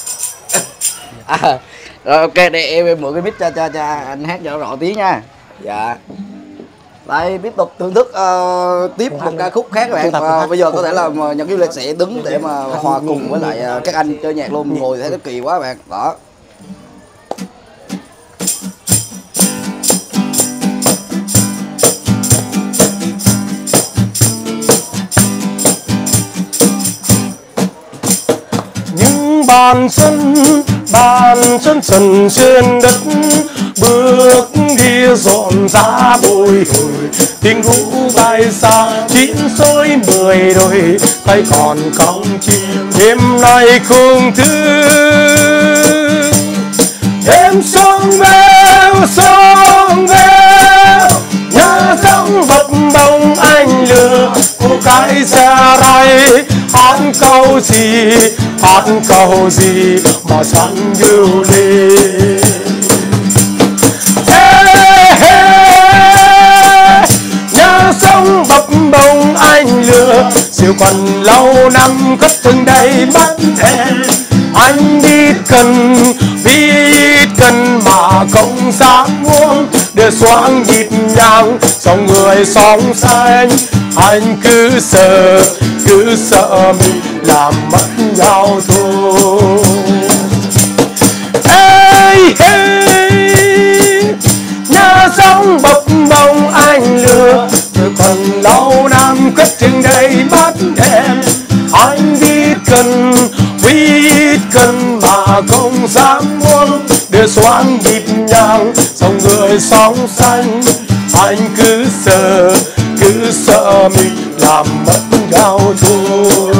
Speaker 2: Rồi ok, để em mượn cái mic cho anh hát cho rõ tí nha. Dạ. Đây tiếp tục thưởng thức tiếp một ca khúc khác các bạn. Bây giờ có thể là Nhật Du Lịch sẽ đứng để mà hòa cùng với lại các anh chơi nhạc luôn, ngồi thấy nó kỳ quá các bạn. Đó.
Speaker 1: Bàn chân trần trên đất, bước đi rộn rã bồi hồi, tiếng hú bay xa chín sôi 10 đôi, tay còn cong chim đêm nay không thương. Đêm sông veo nhà sông bập bông anh lừa, cô gái ra đây hát câu gì mà chẳng yêu lên. Nhà sông bập bông anh lừa, siêu quần lâu năm cất từng đầy mắt em. Anh biết cần mà không dám uống, để xoáng nhịp nhàng dòng người sóng xanh. Anh cứ sợ mình làm mất nhau thôi. Nhà sông bập bông anh lừa, rồi còn lâu năm cất chừng đầy mắt em. Anh biết cần mà không dám muốn, để xoáng nhịp nhàng dòng người sóng xanh. Anh cứ sợ mình làm mất nhau thôi.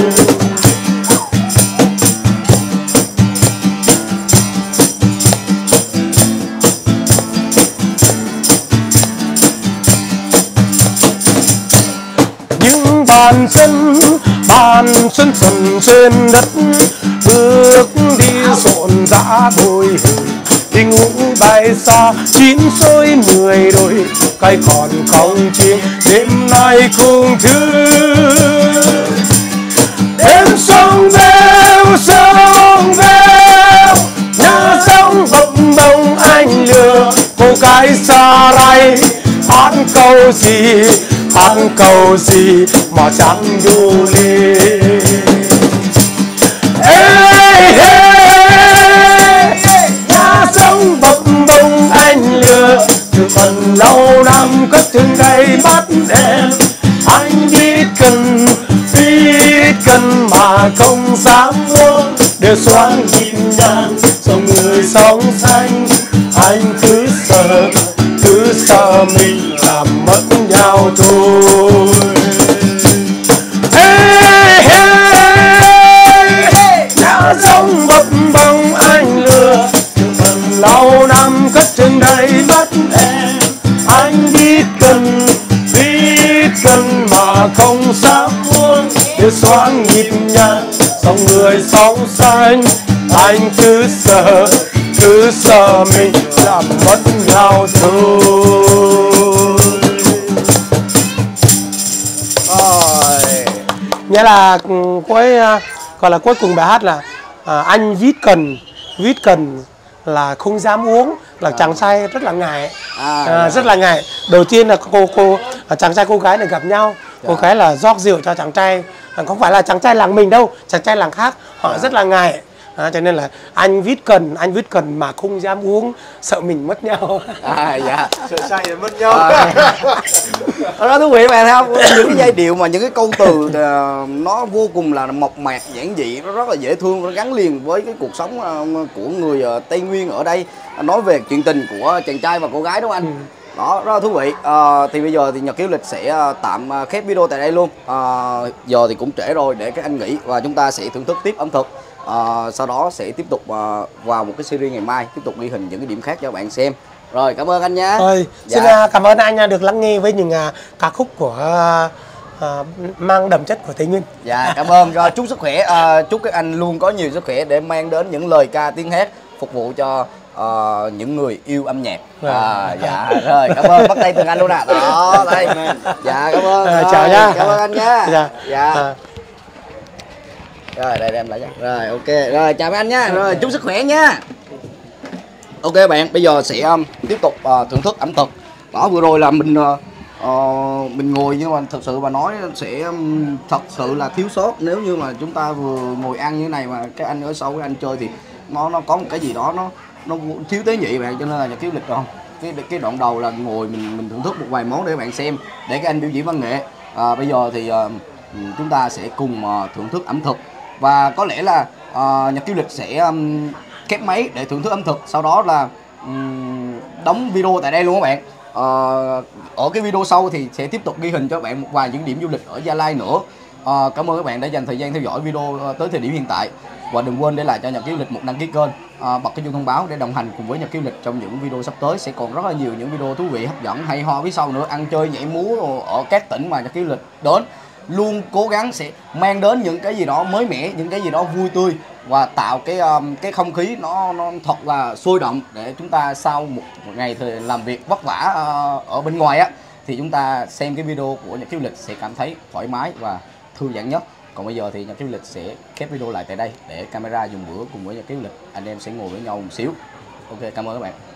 Speaker 1: Những bàn chân trần trên đất, bước đi rộn rã bồi hồi, tiếng hú bay xa chín sôi 10 đôi, cây còn cong chim đêm nay không thương. Đêm sông veo nhà sông bập bông anh lừa, cô gái xa đây hát câu gì mà chẳng du lên. Nhà sông bập bông anh lừa, từ phần lâu năm cất chừng đầy mắt em. Anh biết cần mà không dám uống, để xoáng nhịp nhàng dòng người sóng xanh. Anh cứ sợ mình làm mất nhau thôi. Nhà sông bập bông anh lừa, từ phần lâu năm cất chừng đầy mắt em. Anh biết cần mà không dám uống, để xoáng nhịp nhàng dòng người sóng xanh. Anh cứ sợ mình làm mất nhau thôi. Nghĩa là gọi là cuối cùng bài hát là anh viết cần là không dám uống, là chàng trai rất là ngại, rất là ngại. Đầu tiên là chàng trai cô gái này gặp nhau, cô gái là rót rượu cho chàng trai, không phải là chàng trai làng mình đâu, chàng trai làng khác, họ rất là ngại. Cho nên là anh viết cần mà không dám uống, sợ mình mất nhau.
Speaker 2: Dạ.
Speaker 4: Sợ say rồi mất nhau.
Speaker 2: Đó thú vị bạn thấy không? Những cái giai điệu mà những cái câu từ nó vô cùng là mộc mạc, giản dị, nó rất là dễ thương, nó gắn liền với cái cuộc sống của người Tây Nguyên ở đây, nói về chuyện tình của chàng trai và cô gái đúng không anh? Đó, rất là thú vị. Thì bây giờ thì Nhật Ký Du Lịch sẽ tạm khép video tại đây luôn. Giờ thì cũng trễ rồi, để các anh nghỉ và chúng ta sẽ thưởng thức tiếp ẩm thực. Sau đó sẽ tiếp tục vào một cái series ngày mai, tiếp tục ghi hình những cái điểm khác cho bạn xem. Rồi, cảm ơn anh nhé.
Speaker 1: Rồi, xin cảm ơn anh được lắng nghe với những ca khúc của mang đậm chất của Tây Nguyên.
Speaker 2: Dạ, cảm ơn. Rồi, chúc sức khỏe, chúc các anh luôn có nhiều sức khỏe để mang đến những lời ca tiếng hát phục vụ cho những người yêu âm nhạc. Dạ, rồi, cảm ơn. Bắt tay từng anh luôn ạ. Đó, đây. Dạ, cảm ơn.
Speaker 1: Chào nhá.
Speaker 2: Cảm ơn anh nhé.
Speaker 1: Dạ.
Speaker 2: Rồi, đây đem lại nha. Rồi, ok. Rồi, chào mấy anh nhé. Rồi, chúc sức khỏe nha. Ok bạn, bây giờ sẽ tiếp tục thưởng thức ẩm thực. Đó, vừa rồi là mình ngồi, nhưng mà thật sự mà nói sẽ thật sự là thiếu sót nếu như mà chúng ta vừa ngồi ăn như thế này mà các anh ở sau các anh chơi thì nó có một cái gì đó nó thiếu tế nhị bạn, cho nên là Nhật Ký Du Lịch rồi. Cái đoạn đầu là ngồi mình thưởng thức một vài món để các bạn xem, để các anh biểu diễn văn nghệ. Bây giờ thì chúng ta sẽ cùng thưởng thức ẩm thực, và có lẽ là Nhật Ký Du Lịch sẽ khép máy để thưởng thức ẩm thực, sau đó là đóng video tại đây luôn các bạn. Ở cái video sau thì sẽ tiếp tục ghi hình cho các bạn một vài những điểm du lịch ở Gia Lai nữa. Cảm ơn các bạn đã dành thời gian theo dõi video tới thời điểm hiện tại, và đừng quên để lại cho Nhật Ký Du Lịch một đăng ký kênh, bật cái chuông thông báo để đồng hành cùng với Nhật Ký Du Lịch trong những video sắp tới. Sẽ còn rất là nhiều những video thú vị, hấp dẫn, hay ho phía sau nữa, ăn chơi nhảy múa ở các tỉnh mà Nhật Ký Du Lịch đến, luôn cố gắng sẽ mang đến những cái gì đó mới mẻ, những cái gì đó vui tươi, và tạo cái không khí nó thật là sôi động, để chúng ta sau một ngày thời làm việc vất vả ở bên ngoài á, thì chúng ta xem cái video của Nhật Ký Du Lịch sẽ cảm thấy thoải mái và thư giãn nhất. Còn bây giờ thì Nhật Ký Du Lịch sẽ khép video lại tại đây, để camera dùng bữa cùng với Nhật Ký Du Lịch, anh em sẽ ngồi với nhau một xíu. Ok, cảm ơn các bạn.